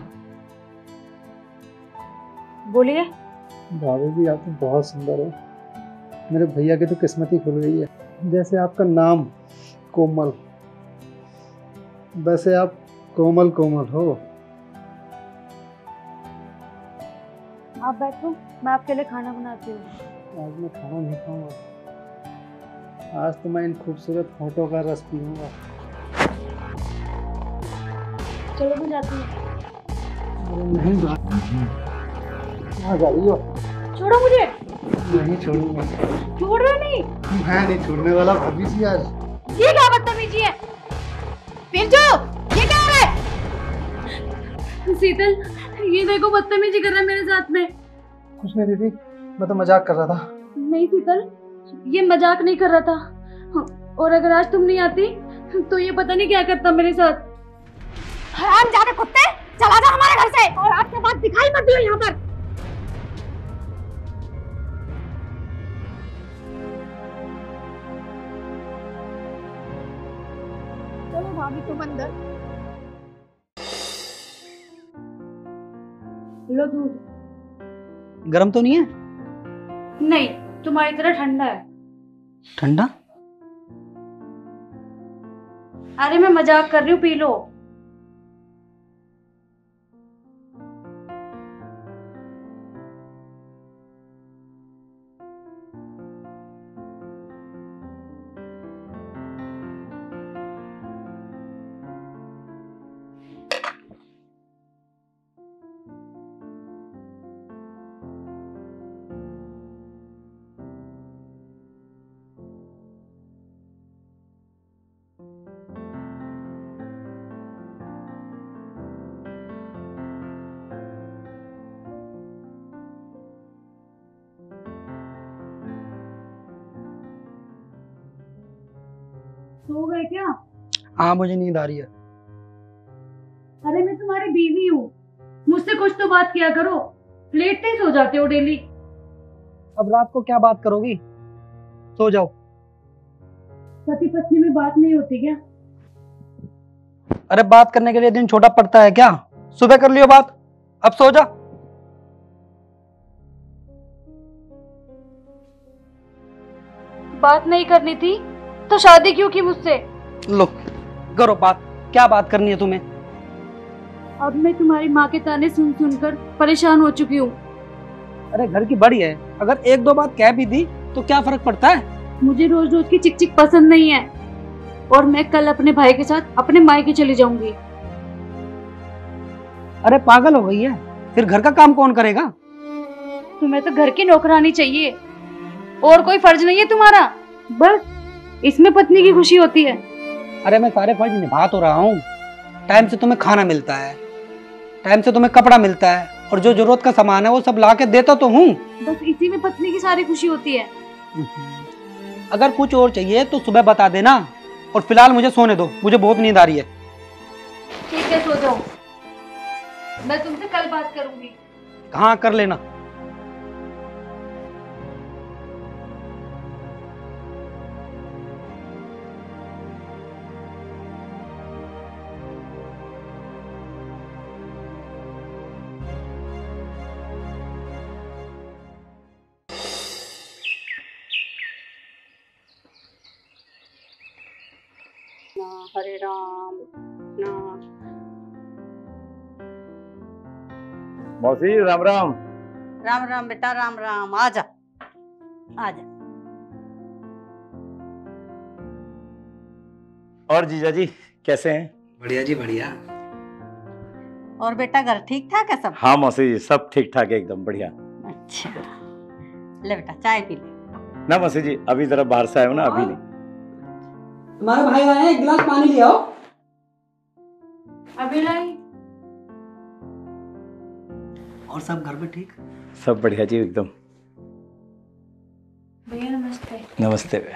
बोलिए। भाभी जी आप तो बहुत सुंदर हो, मेरे भैया की तो किस्मत ही खुल गई है। जैसे आपका नाम कोमल, वैसे आप कोमल कोमल हो। आप बैठो, मैं आपके लिए खाना बनाती हूँ। आज मैं खाना नहीं खाऊंगा, आज तो मैं इन खूबसूरत फोटो का रस पीऊंगा। चलो मैं जाती हूँ। अरे नहीं आ जा रही हो? छोड़ो मुझे। नहीं छोड़ूंगा। छोड़ रहे नहीं? मैं नहीं छोड़ने वाला भाभी जी। आज ये क्या बदतमीजी है? बिरजू, ये क्या है? शीतल, ये देखो बदतमीजी कर रहा है मेरे साथ में। कुछ नहीं दीदी, मैं तो मजाक कर रहा था। नहीं शीतल, ये मजाक नहीं कर रहा था, और अगर आज तुम नहीं आती तो ये पता नहीं क्या करता मेरे साथ। हराम जादे कुत्ते, चला जा हमारे घर से, और आपके बाद दिखाई मत दियो यहाँ पर। चलो भाभी तुम अंदर। लो दूध। गर्म तो नहीं है? नहीं, तुम्हारी तरह ठंडा है। ठंडा? अरे मैं मजाक कर रही हूँ, पी लो। सो गए क्या? हाँ मुझे नींद आ रही है। अरे मैं तुम्हारी बीवी हूँ, मुझसे कुछ तो बात किया करो। लेट से सो जाते हो डेली। अब रात को क्या बात करोगी? सो जाओ। पति पत्नी में बात नहीं होती क्या? अरे बात करने के लिए दिन छोटा पड़ता है क्या? सुबह कर लियो बात, अब सो जा। बात नहीं करनी थी तो शादी क्यों की मुझसे? लो करो बात, क्या बात करनी है तुम्हें? अब मैं तुम्हारी माँ के ताने सुन सुनकर परेशान हो चुकी हूँ। अरे घर की बड़ी है, अगर एक दो बात कह भी दी तो क्या फर्क पड़ता है? मुझे रोज रोज की चिक चिक पसंद नहीं है और मैं कल अपने भाई के साथ अपने मायके चली जाऊंगी। अरे पागल हो गई है, फिर घर का काम कौन करेगा? तुम्हें तो घर की नौकरानी चाहिए और कोई फर्ज नहीं है तुम्हारा, बस इसमें पत्नी की खुशी होती है। अरे मैं सारे फर्ज निभा तो रहा हूँ। टाइम से तुम्हें खाना मिलता है, टाइम से तुम्हें कपड़ा मिलता है और जो जरूरत का सामान है वो सब ला के देता तो हूँ। बस इसी में पत्नी की सारी खुशी होती है। अगर कुछ और चाहिए तो सुबह बता देना और फिलहाल मुझे सोने दो, मुझे बहुत नींद आ रही है। ठीक है सो जाओ, मैं तुमसे कल बात करूंगी। हाँ कर लेना। हरे राम ना। मौसी राम राम। राम राम बेटा, राम राम। आजा आजा। और जीजा जी कैसे हैं? बढ़िया जी बढ़िया। और बेटा घर ठीक ठाक है सब? हाँ मौसी जी सब ठीक ठाक है, एकदम बढ़िया। अच्छा ले बेटा चाय पी ले। ना मौसी जी अभी जरा बाहर से आए हो ना, अभी नहीं। तुम्हारे भाई आए हैं, एक गिलास पानी ले आओ। अभी लाई। और सब घर में ठीक? सब बढ़िया जी एकदम। भैया नमस्ते। नमस्ते भैया।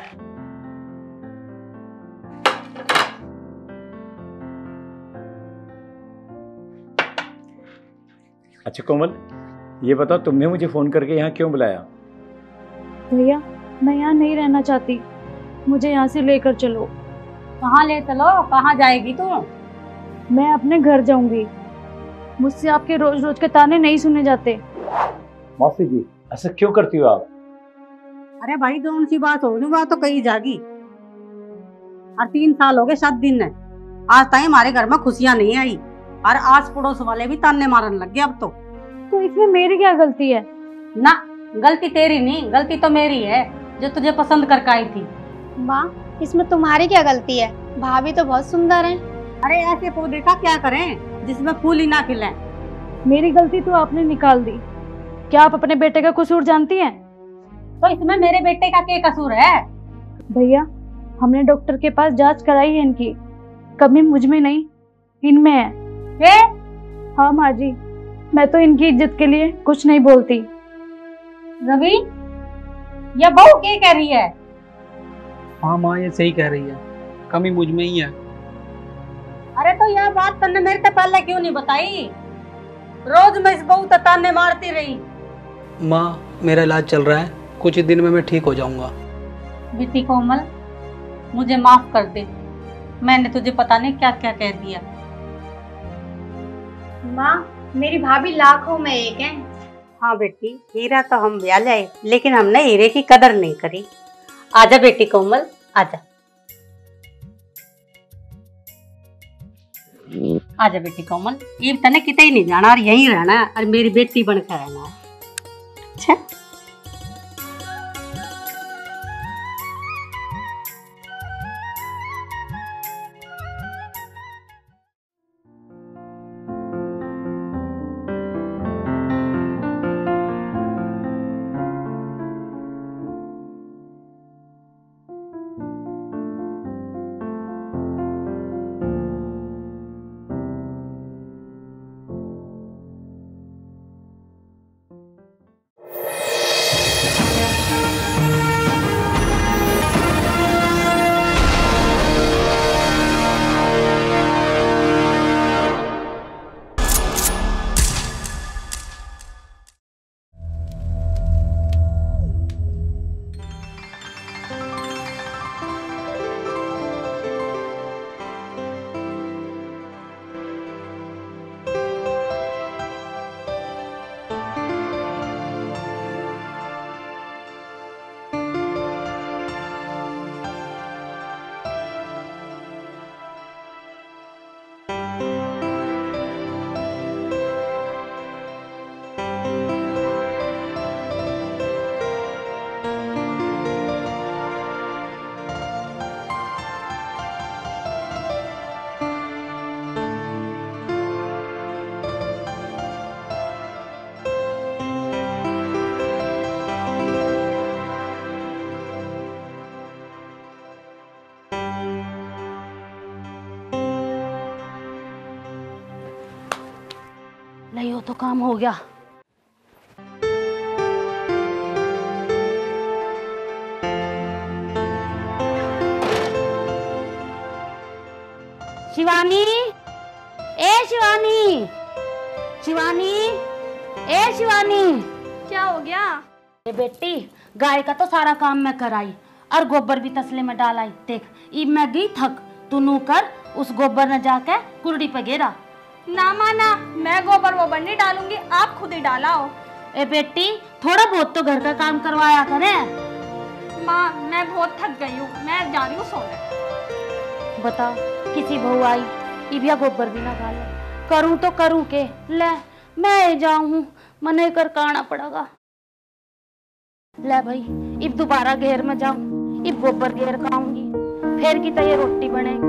अच्छा कोमल ये बताओ तुमने मुझे फोन करके यहाँ क्यों बुलाया? भैया मैं यहाँ नहीं रहना चाहती, मुझे यहाँ से लेकर चलो। कहाँ ले चलो? कहाँ जाएगी तू? मैं अपने घर जाऊंगी, मुझसे आपके रोज रोज के ताने नहीं सुने जाते। मौसी जी ऐसा क्यों करती हो आप? अरे भाई कौन सी बात होगी, बात तो कही जागी। और तीन साल हो गए सात दिन है, आज तक हमारे घर में खुशियाँ नहीं आई और आस पड़ोस वाले भी ताने मारने लग गए अब तो। तो इसमें मेरी क्या गलती है? ना गलती तेरी नहीं, गलती तो मेरी है जो तुझे पसंद करके आई थी। माँ इसमें तुम्हारी क्या गलती है? भाभी तो बहुत सुंदर है। अरे ऐसे पौधे का क्या करें जिसमें फूल ही ना खिले। मेरी गलती तो आपने निकाल दी, क्या आप अपने बेटे का कसूर जानती हैं? तो इसमें मेरे बेटे का क्या कसूर है? भैया हमने डॉक्टर के पास जांच कराई है, इनकी कमी मुझ में नहीं इनमें है। ये? हाँ माँ जी, मैं तो इनकी इज्जत के लिए कुछ नहीं बोलती। रवि ये बहू क्या कह रही है? हाँ माँ ये सही कह रही है, कमी मुझ में ही है। अरे तो यह बात तुमने मेरे से पहले क्यों नहीं बताई? रोज मैं इस बहू को ताने मारती रही। माँ मेरा इलाज चल रहा है, कुछ ही दिन में मैं ठीक हो जाऊंगा। बेटी कोमल मुझे माफ कर दे, मैंने तुझे पता नहीं क्या क्या कह दिया। माँ मेरी भाभी लाखों में एक है। हाँ बेटी हीरा तो हम ब्याह लाए, लेकिन हमने हीरे की कदर नहीं करी। आजा बेटी कोमल आजा। आजा बेटी कोमल, ये तने किते ही नहीं जाना और यहीं रहना है और मेरी बेटी बनकर रहना है। अच्छा भाई वो तो काम हो गया। शिवानी, ए शिवानी, शिवानी, ए शिवानी, क्या हो गया? ए बेटी, गाय का तो सारा काम मैं कराई और गोबर भी तसले में डालाई। देख अब मैं गई थक, तू नू कर उस गोबर न जाके कुरड़ी पे गिरा। ना माना, मैं गोबर वोबर नहीं डालूंगी, आप खुद ही डालाओ। ए बेटी, थोड़ा बहुत तो घर का काम करवाया करे। माँ, मैं बहुत थक गई हूँ, मैं जा रही हूँ सोने। बता, किसी बहू आई इबिया गोबर भी ना डाले, करूँ तो करूँ के? ले मैं जाऊँ, मने कर काना पड़ेगा। ले भाई, इब दोबारा घेर में जाऊँ, इब गोबर घेर खाऊंगी, फिर की तो ये रोटी बनेगी।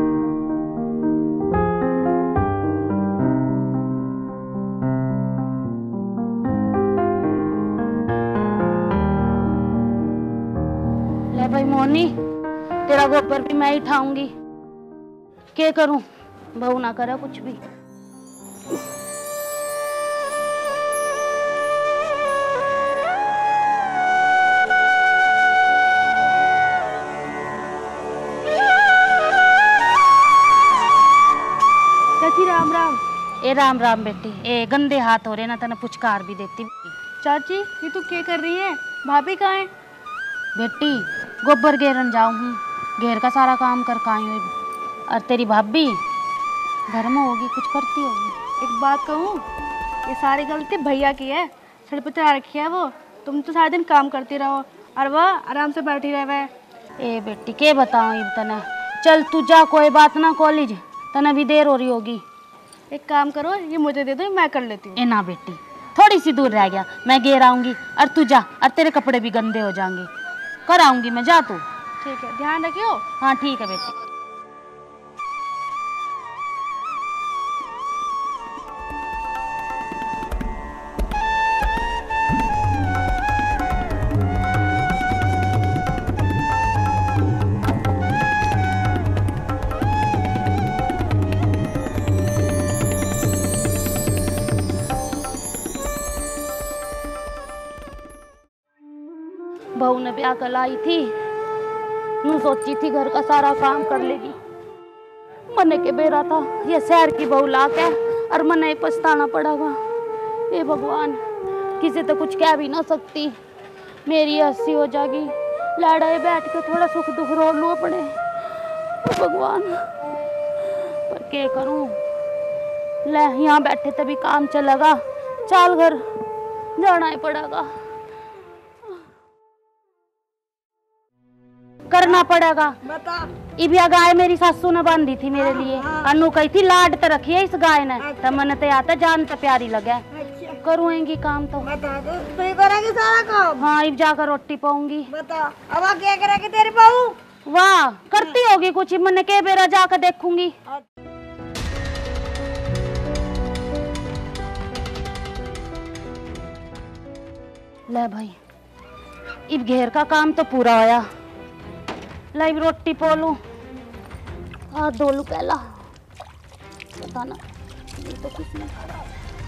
ले भाई मोनी, तेरा गोबर भी मैं ही उठाऊंगी। क्या करूं, बहू ना करे कुछ भी। चाची राम राम। ए राम राम बेटी, ए गंदे हाथ हो रहे ना, तने पुचकार भी देती। चाची ये तू क्या कर रही है? भाभी कहाँ है? बेटी गोबर घेरन जाऊं हूँ, घेर का सारा काम कर काई हुई। और तेरी भाभी घर में होगी, कुछ करती होगी। एक बात कहूँ, ये सारी गलती भैया की है, सर पे चढ़ा रखी है वो। तुम तो सारा दिन काम करती रहो और वह आराम से बैठी रहे। ए बेटी के बताऊँ ये तना, चल तू जा, कोई बात ना, कॉलेज तना भी देर हो रही होगी। एक काम करो, ये मुझे दे दो, मैं कर लेती हूँ। ए ना बेटी, थोड़ी सी दूर रह गया, मैं घेर आऊंगी और तू जा, और तेरे कपड़े भी गंदे हो जाएंगे। कर आऊंगी मैं, जा तू। ठीक है, ध्यान रखियो। हाँ ठीक है बेटी। बहू ने ब्याह कर लाई थी, नू सोची थी घर का सारा काम कर लेगी। मने के बेरा था ये शहर की बहू ला के, और मने पछताना पड़ेगा। हे भगवान, किसी तो कुछ कह भी ना सकती, मेरी हंसी हो जाएगी। लड़ाई बैठ के थोड़ा सुख दुख रो लूं अपने। ओ भगवान, पर क्या करूं? ले यहाँ बैठे तभी काम चलेगा, चाल घर जाना ही पड़ेगा, करना पड़ेगा। बता। इबिया गाय मेरी सासू ने बांधी थी मेरे लिए, अनु कही थी लाड तो रखी है इस गाय ने, तो मन तो आता जान तो प्यारी लगे। करूँगी काम तो। बता, तो तू ही करेगी सारा काम? हाँ, इब जाकर रोटी पाऊंगी। बता, अब क्या करेगी तेरी बहू? वाह, करती होगी कुछ, मन के बेरा जाकर देखूंगी। ले भाई, इब घेर का काम तो पूरा होया। लाइव रोटी पोलू, हाथ धो लू पहला। पता ना ये तो किसने खड़ा।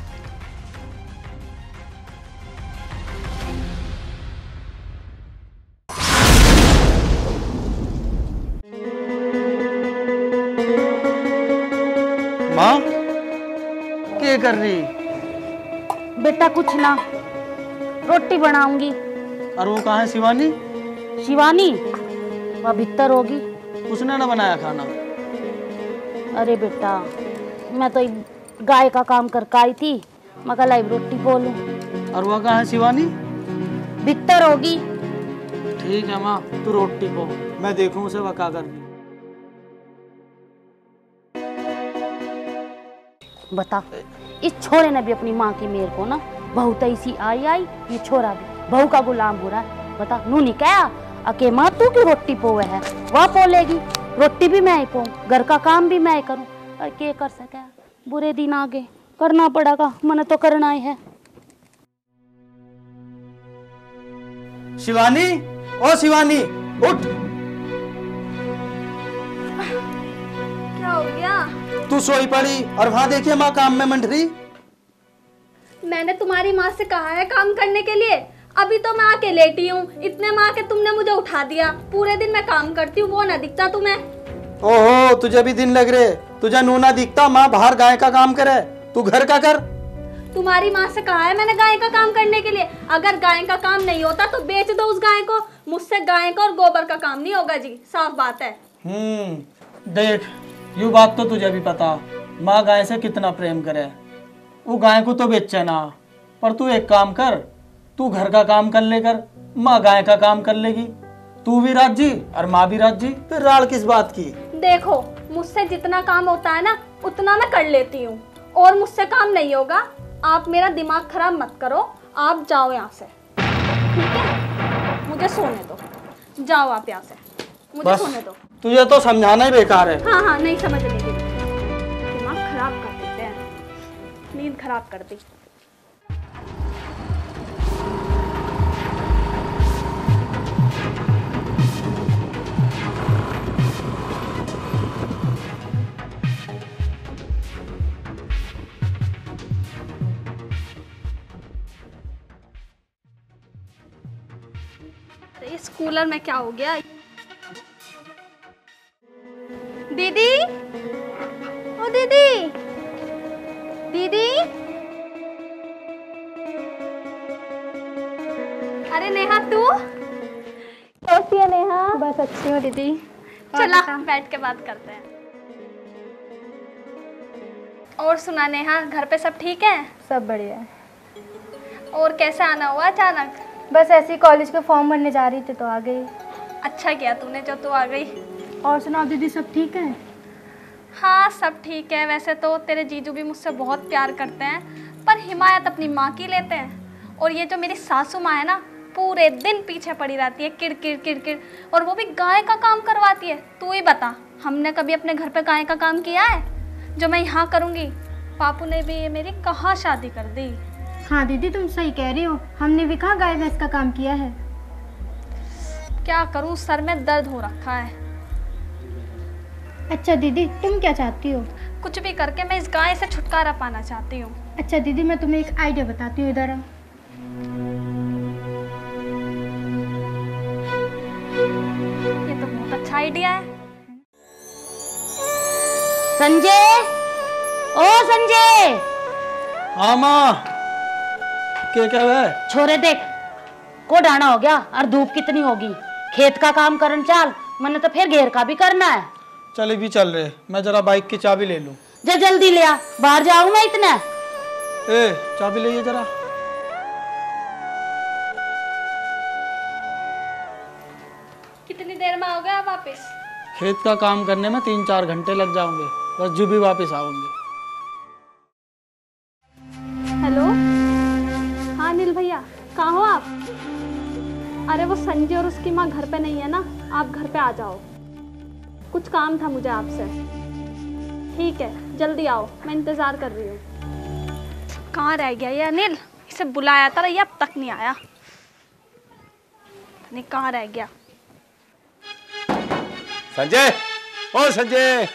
माँ क्या कर रही? बेटा कुछ ना, रोटी बनाऊंगी। और वो कहाँ है शिवानी? शिवानी वह भीतर होगी। उसने ना बनाया खाना? अरे बेटा, मैं तो गाय का काम करके आई थी, मगर लाइव रोटी बोलूं। और वह कहाँ है शिवानी? भीतर होगी। ठीक है माँ, तू रोटी पो, मैं देखूं उसे वह क्या कर रही। बता, इस छोरे ने भी अपनी माँ की मेर को ना बहुत ऐसी आई आई, ये छोरा भी बहू का गुलाम हो रहा है। बता, नू नहीं कहा अके माँ तू की रोटी पोवे है, वह पोलेगी, रोटी भी मैं ही पोऊं, घर का काम भी मैं ही करूं। और क्या कर सके, बुरे दिन आगे करना पड़ेगा, मन तो करना ही है। शिवानी, ओ शिवानी, उठ। क्या हो गया? तू सोई पड़ी और वहां देखिए माँ काम में मंड रही। मैंने तुम्हारी माँ से कहा है काम करने के लिए। अभी तो मैं आके लेटी हूँ, इतने में आके तुमने मुझे उठा दिया। पूरे दिन मैं काम करती हूँ, वो ना दिखता तुम्हें? ओहो, तुझे भी दिन लग रहे, तुझे नूना दिखता। माँ बाहर गाय का काम करे, तू घर का कर। तुम्हारी माँ से कहा है मैंने गाय का काम करने के लिए। अगर गाय का काम नहीं होता तो बेच दो उस गाय को। मुझसे गाय का और गोबर का काम नहीं होगा जी, साफ बात है। हम्म देख, यू बात तो तुझे भी पता, माँ गाय से कितना प्रेम करे। वो गाय को तो बेचे ना, पर तू एक काम कर, तू घर का काम कर लेकर, माँ गाय का काम कर लेगी। तू भी राजी और माँ भी राजी, फिर राड़ किस बात की। देखो, मुझसे जितना काम होता है ना उतना मैं कर लेती हूँ, और मुझसे काम नहीं होगा। आप मेरा दिमाग खराब मत करो, आप जाओ यहाँ से, ठीक है? मुझे सोने दो, जाओ आप यहाँ से, मुझे बस, सोने दो। तुझे तो समझाना ही बेकार है। हाँ हाँ, नहीं समझ रही, दिमाग खराब कर देते हैं, नींद खराब कर दी। इस कूलर में क्या हो गया? दीदी, ओ दीदी, दीदी, अरे नेहा तू कैसी है? नेहा बस अच्छी हो दीदी। चला बैठ के बात करते हैं। और सुना नेहा, घर पे सब ठीक है? सब बढ़िया है। और कैसे आना हुआ अचानक? बस ऐसे ही कॉलेज के फॉर्म भरने जा रही थी तो आ गई। अच्छा किया तूने जो तू आ गई। और सुनाओ दीदी, सब ठीक है? हाँ सब ठीक है। वैसे तो तेरे जीजू भी मुझसे बहुत प्यार करते हैं, पर हिमायत अपनी माँ की लेते हैं। और ये जो मेरी सासू माँ है ना, पूरे दिन पीछे पड़ी रहती है, किर किर किर किर, और वो भी गाय का काम करवाती है। तू ही बता, हमने कभी अपने घर पे गाय का काम किया है जो मैं यहाँ करूँगी? पापू ने भी ये मेरी कहाँ शादी कर दी। हाँ दीदी, तुम सही कह रही हो, हमने भी कहाँ गाय भैंस का काम किया है। क्या करूँ, सर में दर्द हो रखा है। अच्छा दीदी, तुम क्या चाहती हो? कुछ भी करके मैं इस गाय से छुटकारा पाना चाहती हूँ। अच्छा दीदी, मैं तुम्हें एक आइडिया बताती हूँ, इधर आओ। ये तो बहुत अच्छा आइडिया है। संजय, ओ संजय। हाँ माँ, क्या क्या है? छोरे देख, को डाना हो गया और धूप कितनी होगी। खेत का काम करन चाल, मैंने तो फिर घेर का भी करना है। चले भी चल रहे, मैं जरा बाइक की चाबी ले लूं। जा जल्दी ले आ, बाहर जाऊं मैं इतना। ए, चाबी ले जरा। कितनी देर में आओगे आप वापस? खेत का काम करने में तीन चार घंटे लग जाओगे, बस जब भी वापस आओगे। हेलो, हाँ अनिल भैया, कहाँ हो आप? अरे वो संजय और उसकी माँ घर पे नहीं है ना, आप घर पे आ जाओ, कुछ काम था मुझे आपसे। ठीक है, जल्दी आओ, मैं इंतज़ार कर रही हूँ। कहाँ रह गया ये अनिल? इसे बुलाया था, ये अब तक नहीं आया, नहीं कहाँ रह गया। संजय, ओ संजय,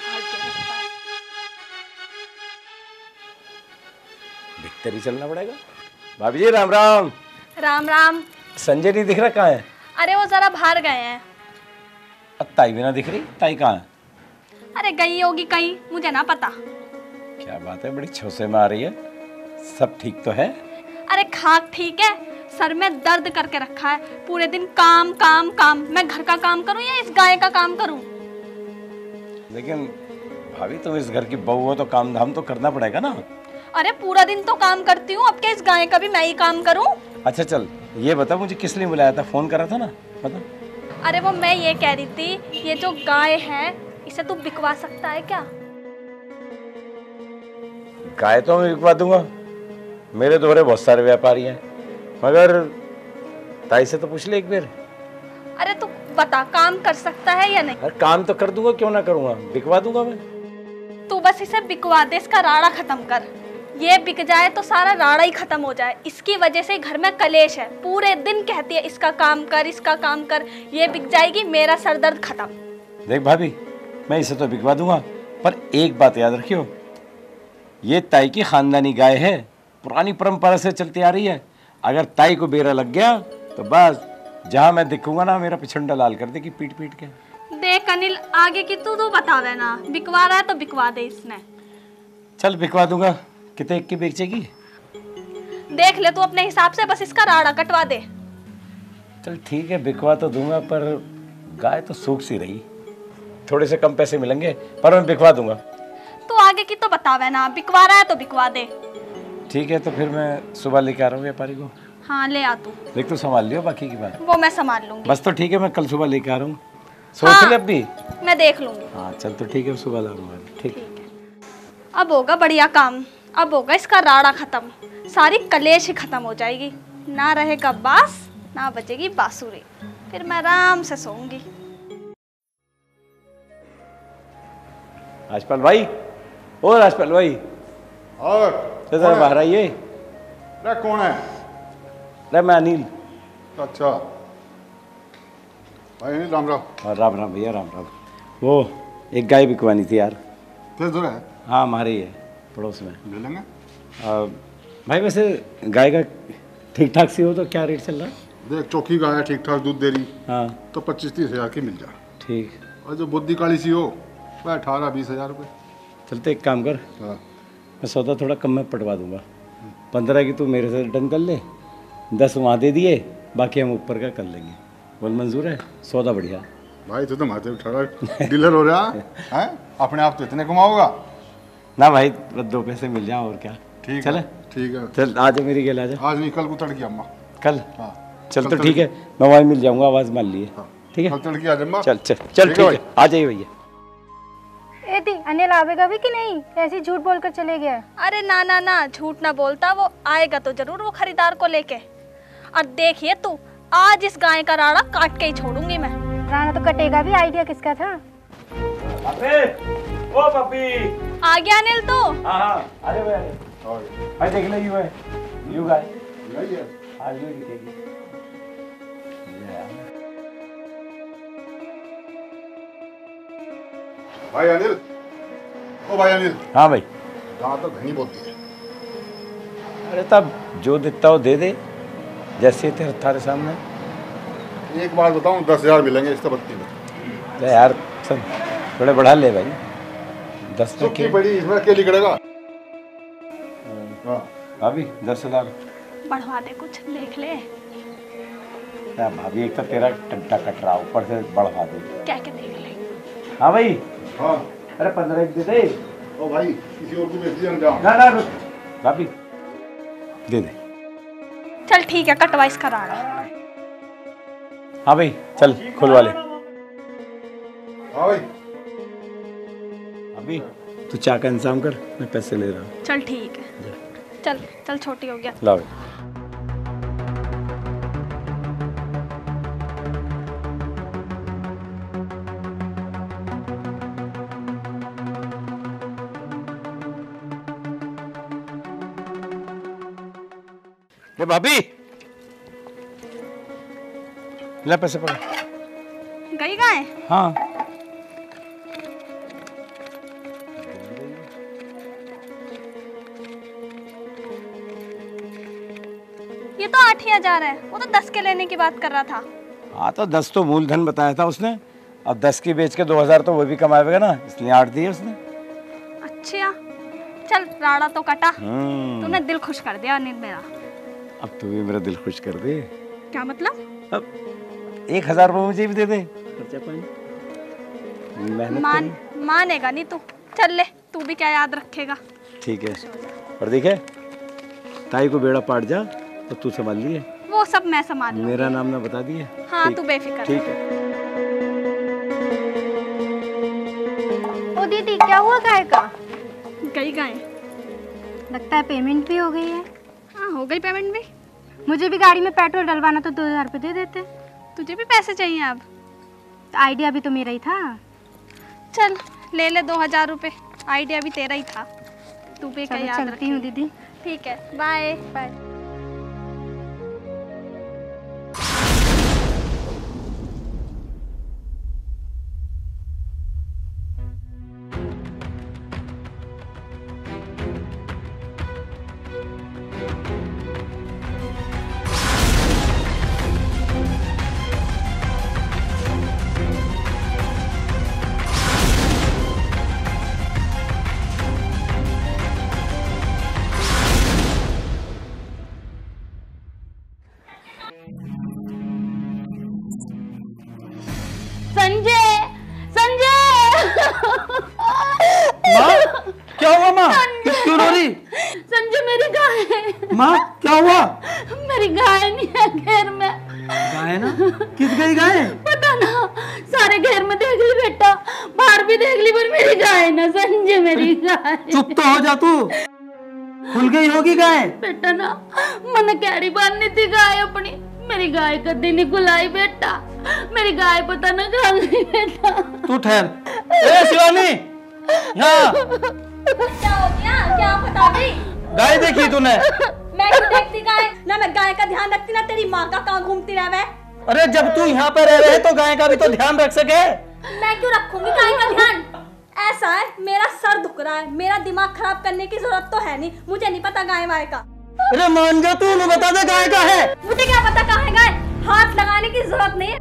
भीतर ही चलना पड़ेगा। भाभी जी राम राम। राम राम। संजय नहीं दिख रहा, कहाँ है? अरे वो जरा बाहर गए हैं। अब ताई भी ना दिख रही, ताई कहाँ है? अरे गई होगी कहीं, मुझे ना पता। क्या बात है, बड़ी छोसे में आ रही है। सब ठीक तो है? अरे खाक ठीक है, सर में दर्द करके रखा है, पूरे दिन काम काम काम। मैं घर का काम करूं या इस गाय का काम करूं? लेकिन भाभी तुम इस घर की बहू हो तो काम धाम तो करना पड़ेगा ना। अरे पूरा दिन तो काम करती हूँ, अब क्या इस गाय का भी मैं ही काम करूं? अच्छा चल ये बता, मुझे किस लिए बुलाया था? फोन करा था ना, बता। अरे वो मैं ये कह रही थी, ये जो गाय है इसे तू बिकवा सकता है क्या? गाय तो मैं बिकवा दूंगा, मेरे दोहरे बहुत सारे व्यापारी हैं, मगर ताई से तो पूछ ले एक बार। अरे तू बता, काम कर सकता है या नहीं? अरे काम तो कर दूंगा, क्यों ना करूंगा, बिकवा दूंगा मैं। तू बस इसे बिकवा दे, इसका राड़ा खत्म कर। ये बिक जाए तो सारा राड़ा ही खत्म हो जाए। इसकी वजह से घर में कलेश है, पूरे दिन कहती है इसका काम कर, इसका काम कर। ये बिक जाएगी, मेरा सर दर्द खत्म। देख भाभी, मैं इसे तो बिकवा दूंगा, पर एक बात याद रखियो, ये ताई की खानदानी गाय है, पुरानी परंपरा से चलती आ रही है। अगर ताई को बेरा लग गया तो बस जहाँ मैं दिखूंगा ना मेरा पिछंडा लाल कर देगी पीट पीट के। देख अनिल, आगे की तू तो बतावे ना, बिकवा रहा है तो बिकवा दे इसने। चल बिकवा दूंगा, कितने की बेचेगी? देख ले तू अपने हिसाब से, बस इसका राड़ा कटवा दे। चल ठीक है बिकवा तो दूंगा, पर गाय तो सूख सी रही, थोड़े से कम पैसे मिलेंगे पर मैं बिकवा दूंगा। तू आगे की तो बतावे ना, बिकवा रहा है तो बिकवा दे। ठीक है तो फिर मैं सुबह लेके आ रहा हूँ व्यापारी को। हाँ ले आ तू। देख तो संभाल लियो बाकी की बात। वो मैं संभाल लूंगी। बस तो ठीक है, मैं कल सुबह लेके आ रहा हूँ। सोच हाँ, ले अभी। मैं देख लूंगी। हाँ चल तो ठीक है, सुबह लाऊंगा। ठीक है। अब होगा बढ़िया काम, अब होगा इसका राड़ा खत्म, सारी कलेश ही खत्म हो जाएगी, ना रहेगा बास ना बजेगी बांसुरी, फिर मैं आराम से सोऊंगी। राजपाल भाई, ओ राजपाल भाई, और जरा बाहर आइए। रे कौन है? रे मैं अनिल। अच्छा भाई अनिल, राम राम। और राम राम भैया, राम राम। वो एक गाय बिकवानी थी यार। तेरे है? हाँ हमारे ही है, पड़ोस में। ले लेंगे। आ, भाई वैसे गाय का ठीक ठाक सी हो तो क्या रेट चल रहा है? देख चौकी गाय है, ठीक ठाक दूध दे रही। हाँ तो पच्चीस तीस हजार की मिल जाए। ठीक। और जो बुद्धि काली सी हो वह अठारह बीस हजार रुपये। चलते एक काम कर, हाँ मैं सौदा थोड़ा कम में पटवा दूंगा। पंद्रह की तू मेरे से डन कर ले, दस वहाँ दे दिए, बाकी हम ऊपर का कर लेंगे। बोल मंजूर है? सौदा बढ़िया। भाई तू तो माथे उठा डीलर हो रहा है, अपने आप तो इतने कमाओगा ना भाई, बस दो पैसे मिल जाए और क्या। ठीक चले? ठीक है। चल आ जा मेरी गेल आ जा। आज नहीं कल को तड़की अम्मा। कल? हाँ चल तो ठीक है, मैं वहीं मिल जाऊंगा, आवाज मान लिए। ठीक है कल तड़की आ जा। चल चल चल ठीक है, आ जाइए भैया। ए दी, अनिल आवेगा भी कि नहीं? ऐसे झूठ बोलकर चले गया। अरे ना ना ना, झूठ ना बोलता, वो आएगा तो जरूर वो खरीदार को लेके। और देखिए तू, आज इस गाय का राड़ा काट के ही छोड़ूंगी मैं। राणा तो कटेगा भी। आइडिया किसका था? अबे ओ पप्पी, आ गया अनिल तो। हाँ हाँ अरे भाई, भाई देख ले यू है, यू गाय नहीं है आज ये दिखेगी। भाई अनिल, ओ भाई अनिल। हाँ भाई। गाँव तो घनी बोलती है। अरे तब जो देता हो दे दे, जैसे तेरे थारे सामने। एक बात बताऊं, दस हजार मिलेंगे इस बत्ती में। तो यार सब थोड़े बढ़ा ले भाई, दस में की बड़ी इसमें अकेली करेगा। हाँ भाभी दस हजार बढ़वा दे, कुछ देख ले। भाभी एक तो तेरा टंटा कट रहा, ऊपर से बढ़वा दे। क्या क्या देख ले। हाँ भाई। हाँ अरे पंद्रह एक दे दे। ओ भाई किसी और को बेच दिया अंजाम। ना ना रुक भाभी, दे दे। चल ठीक है, कटवा इसका राड़ा। हाँ भाई चल खुलवा ले। हाँ भाई। अभी तू चाय का इंतजाम कर, मैं पैसे ले रहा हूँ। चल ठीक है, चल चल छोटी हो गया। लाओ। ये भाभी ले पैसे पकड़। गई गाय? हाँ ये तो आठ ही हजार है, वो तो दस के लेने की बात कर रहा था। हाँ तो दस तो मूलधन बताया था उसने, अब दस की बेच के दो हजार तो वो भी कमाएगा ना, इसलिए आठ दिए उसने। अच्छा चल, राड़ा तो कटा, तूने दिल खुश कर दिया अनिल मेरा। अब तू भी मेरा दिल खुश कर दे। क्या मतलब? अब एक हजार रुपये मुझे भी दे दे, खर्चा पानी मेहनत मान मानेगा नहीं तू। चल ले, तू भी क्या याद रखेगा। ठीक है, और देखे ताई को बेड़ा पाट जा तो तू संभाल लिए। वो सब मैं संभाल लूंगी। मेरा नाम ना बता दिए। हाँ तू बेफिक्र। ठीक है। ओ दीदी क्या हुआ गाय का? गई गाय। लगता है पेमेंट भी हो गई है। हाँ हो गई पेमेंट भी। मुझे भी गाड़ी में पेट्रोल डलवाना तो दो हजार रुपये दे देते। तुझे भी पैसे चाहिए अब? तो आइडिया भी तो मेरा ही था। चल ले ले दो हजार रुपये, आइडिया भी तेरा ही था। तू भी क्या याद चलती हूँ दीदी। ठीक है, बाय बाय। माँ क्या हुआ? मेरी गाय नहीं है घर में। गाय ना? किस गई गाय? पता ना, सारे घर में देख ली बेटा, बाहर भी देख ली, पर मेरी गाय ना संजय, मेरी गाय। चुप तो हो जा तू, खुल गई होगी गाय। बेटा ना मन कैरी बांधनी थी गाय अपनी, मेरी गाय कभी नहीं खुलाई बेटा, मेरी गाय पता ना कहाँ गई बेटा। तू ठहर। ए शिवानी, यहाँ क्या हो गया? क्या पता नहीं। गाय देखी तूने? मैं क्यों देखती गाय? ना मैं गाय का ध्यान रखती, ना तेरी माँ का कहाँ घूमती रह मैं। अरे जब तू यहाँ पे रह रहे तो गाय का भी तो ध्यान रख सके। मैं क्यों रखूंगी गाय का ध्यान? ऐसा है, मेरा सर दुख रहा है, मेरा दिमाग खराब करने की जरूरत तो है नहीं, मुझे नहीं पता गाय वाय का। अरे मान जा तू, मैं बता दे गाय का है। मुझे क्या पता कहाँ है गाय, हाथ लगाने की जरूरत नहीं है।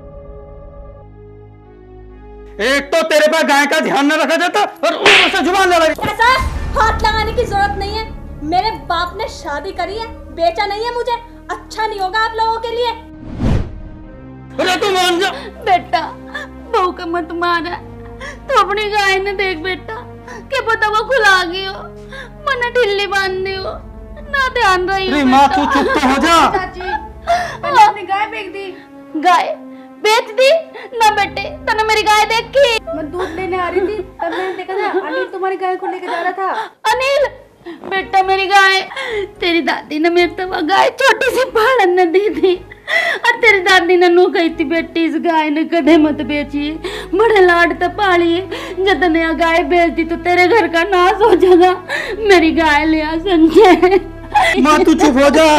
एक तो तेरे पास गाय का ध्यान न रखा जाता और ऊपर से जुबान लगा। ऐसा हाथ लगाने की जरूरत नहीं है, मेरे बाप ने शादी करी है, बेचा नहीं है मुझे, अच्छा नहीं होगा आप लोगों के लिए। अरे तू मान जा बेटा, बहू का मत मारा, तो अपनी गाय ने देख बेटा, क्या पता वो खुला गई हो, मन ढिल्ली बांधी हो, ना ध्यान रही हो। माँ तू चुप तो हो जा। चाची मैंने अपनी गाय बेच दी। गाय बेच दी? ना बेटे, तने मेरी गाय देखी? मैं दूध लेने आ रही थी, तब मैंने देखा था अनिल तुम्हारी गाय को लेके जा रहा था। अनिल बेटा, मेरी गाय, तेरी दादी ने मेरे तो गाय छोटी सी पालन ने दी थी, और तेरी दादी ने नू कही थी बेटी इस गाय ने कदे मत बेचिए, बड़े लाड तो पालिए, जब नया गाय बेच दी तो तेरे घर का नाश हो जाएगा, मेरी गाय ले आ संजय। माँ तू चुप हो जा।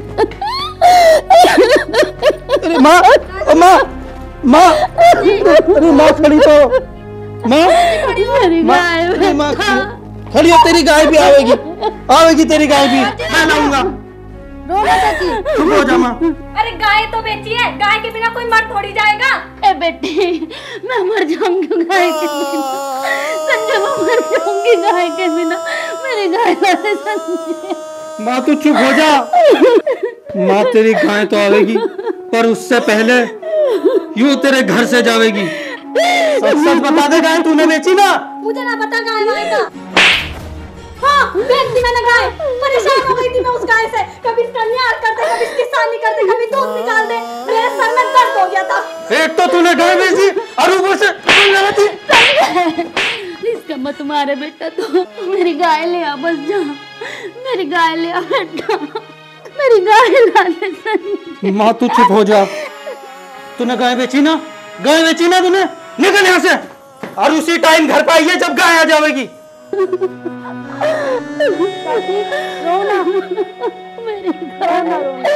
अरे माँ, माँ, माँ, अरे माँ खड़ी तो, माँ, मेरी गाय, अरे माँ खड़ी हो, तेरी गाय भी आवेगी, आवेगी तेरी गाय भी, मैं लाऊंगा। चुप हो जा माँ। अरे गाय तो बेची है, गाय के बिना कोई मर थोड़ी जाएगा। ए बेटी, मैं मर जाऊंगी गाय के बिना, संजय मैं मर जाऊंगी गाय के बिना, मेरी गाय वाले संजय। माँ तू चुप हो जा। माँ तेरी गाय तो आवेगी, पर उससे पहले यूं तेरे घर से जावेगी। सच सच बता दे, गाय तूने बेची ना? मुझे ना पता गाय वाय का। हाँ, बेच दी मैंने गाय, परेशान हो गई थी मैं उस गाय से, कभी इसका न्यार करते, कभी इसकी सानी करते, कभी दूध निकाल दे, मेरे सर में दर्द हो गया था। एक तो तूने गाय बेची और ऊपर से इसका मत मारे बेटा, तो मेरी गाय ले आ, बस जा, मेरी गाय ले आ बेटा, मेरी गाय ला दे। माँ तू चुप हो जा। तूने गाय बेची ना? गाय बेची ना तूने? निकल यहाँ से, और उसी टाइम घर पे आइए जब गाय आ जाएगी। रोना, मेरी गाय ना रोना।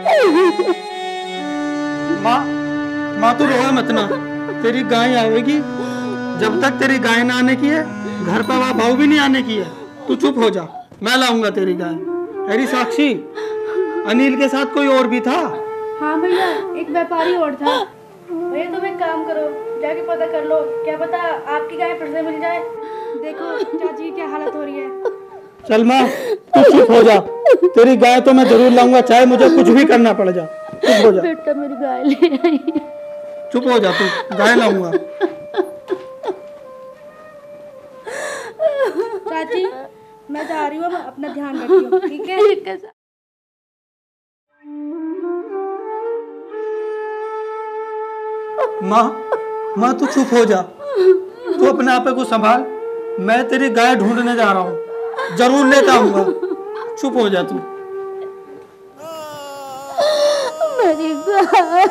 माँ, माँ तू रोया मत ना, तेरी गाय आएगी, जब तक तेरी गाय ना आने की है, घर पे वहाँ भाव भी नहीं आने की है। तू चुप हो जा, मैं लाऊंगा तेरी गाय। अरे साक्षी, अनिल के साथ कोई और भी था? हाँ भैया, एक व्यापारी और था। भैया तुम एक काम करो, जाके पता कर लो, क्या पता आपकी गाय फिर से मिल जाए। देखो चाची की क्या हालत हो रही है। चल माँ तू चुप हो जा, तेरी गाय तो मैं जरूर लाऊंगा, चाहे मुझे कुछ भी करना पड़ जा। चुप हो जा बेटा, मेरी गाय ले आई। चुप हो जा, तू गाय लाऊंगा। चाची मैं जा रही हूँ, अपना ध्यान रखियो, ठीक है? ठीक है। माँ, माँ तू चुप हो जा, तू अपने आप को संभाल, मैं तेरी गाय ढूंढने जा रहा हूँ, जरूर लेता आऊंगा। चुप हो जा तू। मेरी गाय।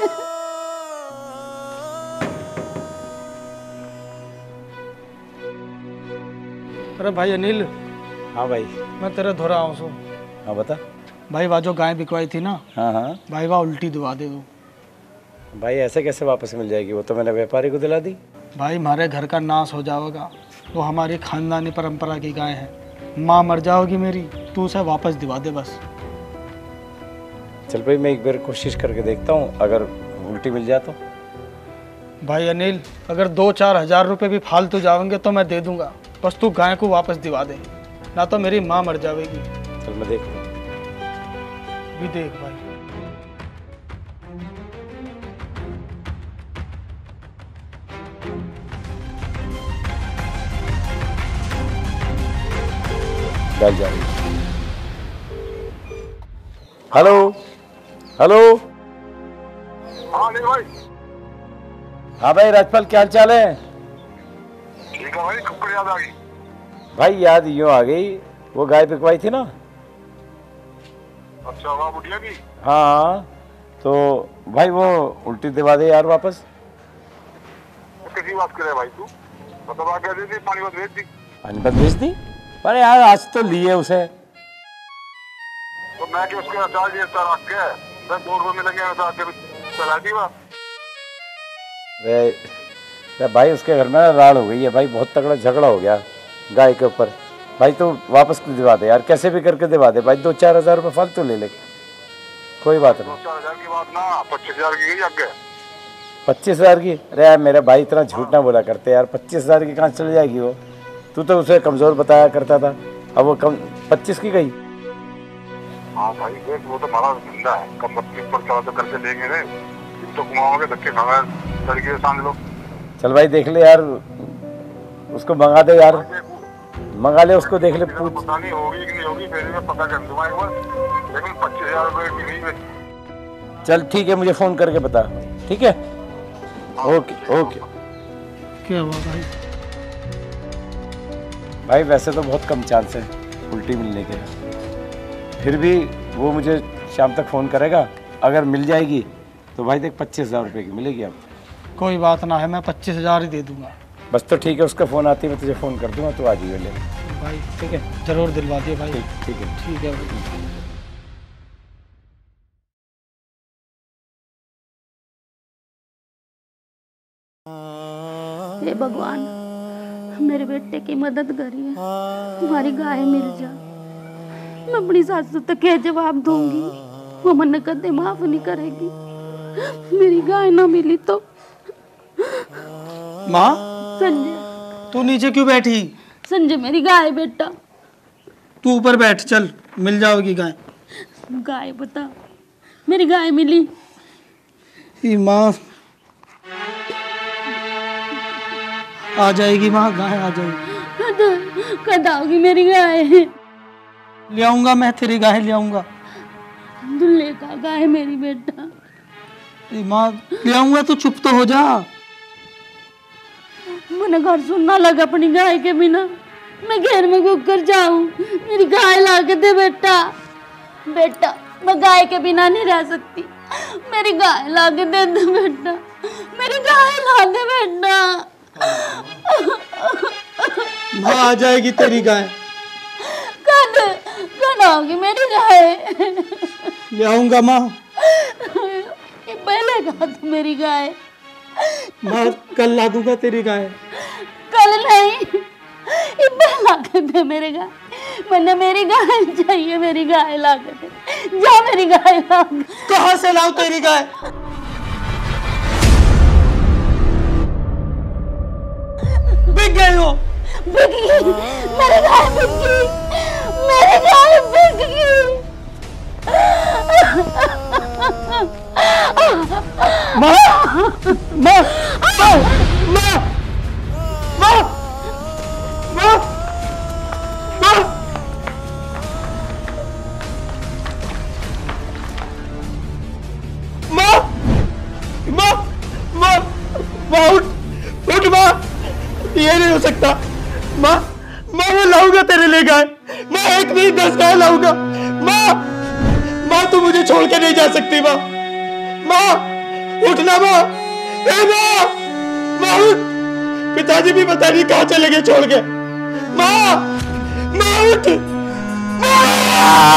अरे भाई अनिल। हाँ भाई। मैं तेरे धोरा आऊँ सो। हाँ बता भाई, वह जो गाय बिकवाई थी ना, हाँ हाँ भाई वह उल्टी दुआ दे दो। भाई ऐसे कैसे वापस मिल जाएगी? वो तो मैंने व्यापारी को दिला दी। भाई हमारे घर का नाश हो जाएगा, वो हमारी खानदानी परंपरा की गाय है, माँ मर जाओगी मेरी, तू उसे वापस दिवा दे बस। चल भाई, मैं एक बार कोशिश करके देखता हूँ, अगर उल्टी मिल जाए तो। भाई अनिल, अगर दो चार हजार रुपये भी फालतू जाएंगे तो मैं दे दूंगा, बस तू गाय को वापस दिवा दे, ना तो मेरी माँ मर जाएगी। चल मैं देखता हूँ। भी देख भाई। डाल जा रही हेलो हेलो। हाँ नहीं भाई। हाँ भाई राजपाल, क्या हाल चाल है? ठीक है भाई, कब याद आ गई? भाई याद यूँ आ गई, वो गाय बिकवाई थी ना। अच्छा, वाह बुढ़िया की। हाँ तो भाई वो उल्टी दिवा दे यार वापस। तो किसी बात करे भाई तू? मतलब आ गया दी, पानी बंद भेज दी। पानी बंद भेज दी? अरे यार आज तो लिए उसे। तो मैं कि उसके अचार दिए रख के दस दो रुपये मिलेंगे आके चला दी वहाँ। अरे भाई उसके घर में राड़ हो गई है भाई, बहुत तगड़ा झगड़ा हो गया गाय के ऊपर। भाई तो वापस दिवा दे यार, कैसे भी करके दिवा दे भाई। दो चार हजार रुपये फालतू ले ले, कोई बात नहीं। दो चार हजार की बात ना, पच्चीस हजार की गई आगे। पच्चीस हजार की? अरे यार मेरे भाई इतना झूठ ना बोला करते यार, पच्चीस हजार की कहाँ चली जाएगी वो? तू तो उसे कमजोर बताया करता था, अब वो कम पच्चीस की गई। हाँ भाई देख, वो तो हमारा धंधा है, कम पच्चीस पर चला तो करके लेंगे रे, तो घुमाओगे धक्के खाओगे लड़की के सामने लोग। चल भाई देख ले यार, उसको मंगा दे यार, मंगा ले उसको, देख ले पूछ। पता नहीं होगी कि नहीं होगी, फिर मैं पता कर दूंगा एक बार, लेकिन पच्चीस हजार रुपये की नहीं है। चल ठीक है, मुझे फोन करके बता, ठीक है? Okay okay. क्या हुआ भाई? भाई वैसे तो बहुत कम चांस है उल्टी मिलने के, फिर भी वो मुझे शाम तक फ़ोन करेगा, अगर मिल जाएगी तो भाई देख पच्चीस हज़ार रुपये की मिलेगी अब। कोई बात ना है, मैं पच्चीस हज़ार ही दे दूंगा। बस तो ठीक है, उसका फ़ोन आती है मैं तुझे फ़ोन कर दूंगा, तो आ जाइए ले भाई। ठीक है, जरूर दिलवा दिए भाई। ठीक है ठीक है भाई। हे भगवान, मेरे बेटे की मदद करिए, हमारी गाय मिल जा। मैं अपनी सासू तक क्या जवाब दूंगी, वो मन कदे माफ नहीं करेगी। मेरी गाय ना मिली तो। माँ संजय, तू नीचे क्यों बैठी? संजय मेरी गाय बेटा। तू ऊपर बैठ, चल मिल जाएगी गाय। गाय बता, मेरी गाय मिली? माँ आ जाएगी, माँ गाय आ जाएगी। कद आओगी मेरी गाय? ले आऊंगा मैं, तेरी गाय ले आऊंगा। दुल्ले का गाय मेरी बेटा। माँ ले आऊंगा, तो चुप तो हो जा। मैंने घर सुनना लगा अपनी गाय के बिना, मैं घर में घुस जाऊं। मेरी गाय ला के दे बेटा। बेटा मैं गाय के बिना नहीं रह सकती, मेरी गाय ला के दे दे बेटा, मेरी गाय ला दे बेटा। माँ आ जाएगी तेरी गाय। कद कद आओगी मेरी गाय? ले आऊंगा माँ। पहले कहा तो मेरी गाय। माँ कल ला दूंगा तेरी गाय। कल नहीं, ला के दे मेरे गाय। मैंने मेरी गाय चाहिए, मेरी गाय ला के दे। जा मेरी गाय ला। कहाँ से लाऊं तेरी गाय? बिक गई हो। बिक गई मेरी गाय, बिक गई मेरी गाय, बिक गई। माँ माँ माँ माँ माँ माँ माँ माँ माँ माँ माँ उठ उठ माँ, ये नहीं हो सकता। माँ माँ मैं लाऊंगा तेरे लिए गाय, मैं एक नहीं दस गाय लाऊंगा। माँ माँ तू मुझे छोड़ के नहीं जा सकती। माँ माँ उठना माँ, ए माँ माँ उठ। पिताजी भी पता नहीं कहाँ चले गए छोड़ के। माँ माँ उठ माँ।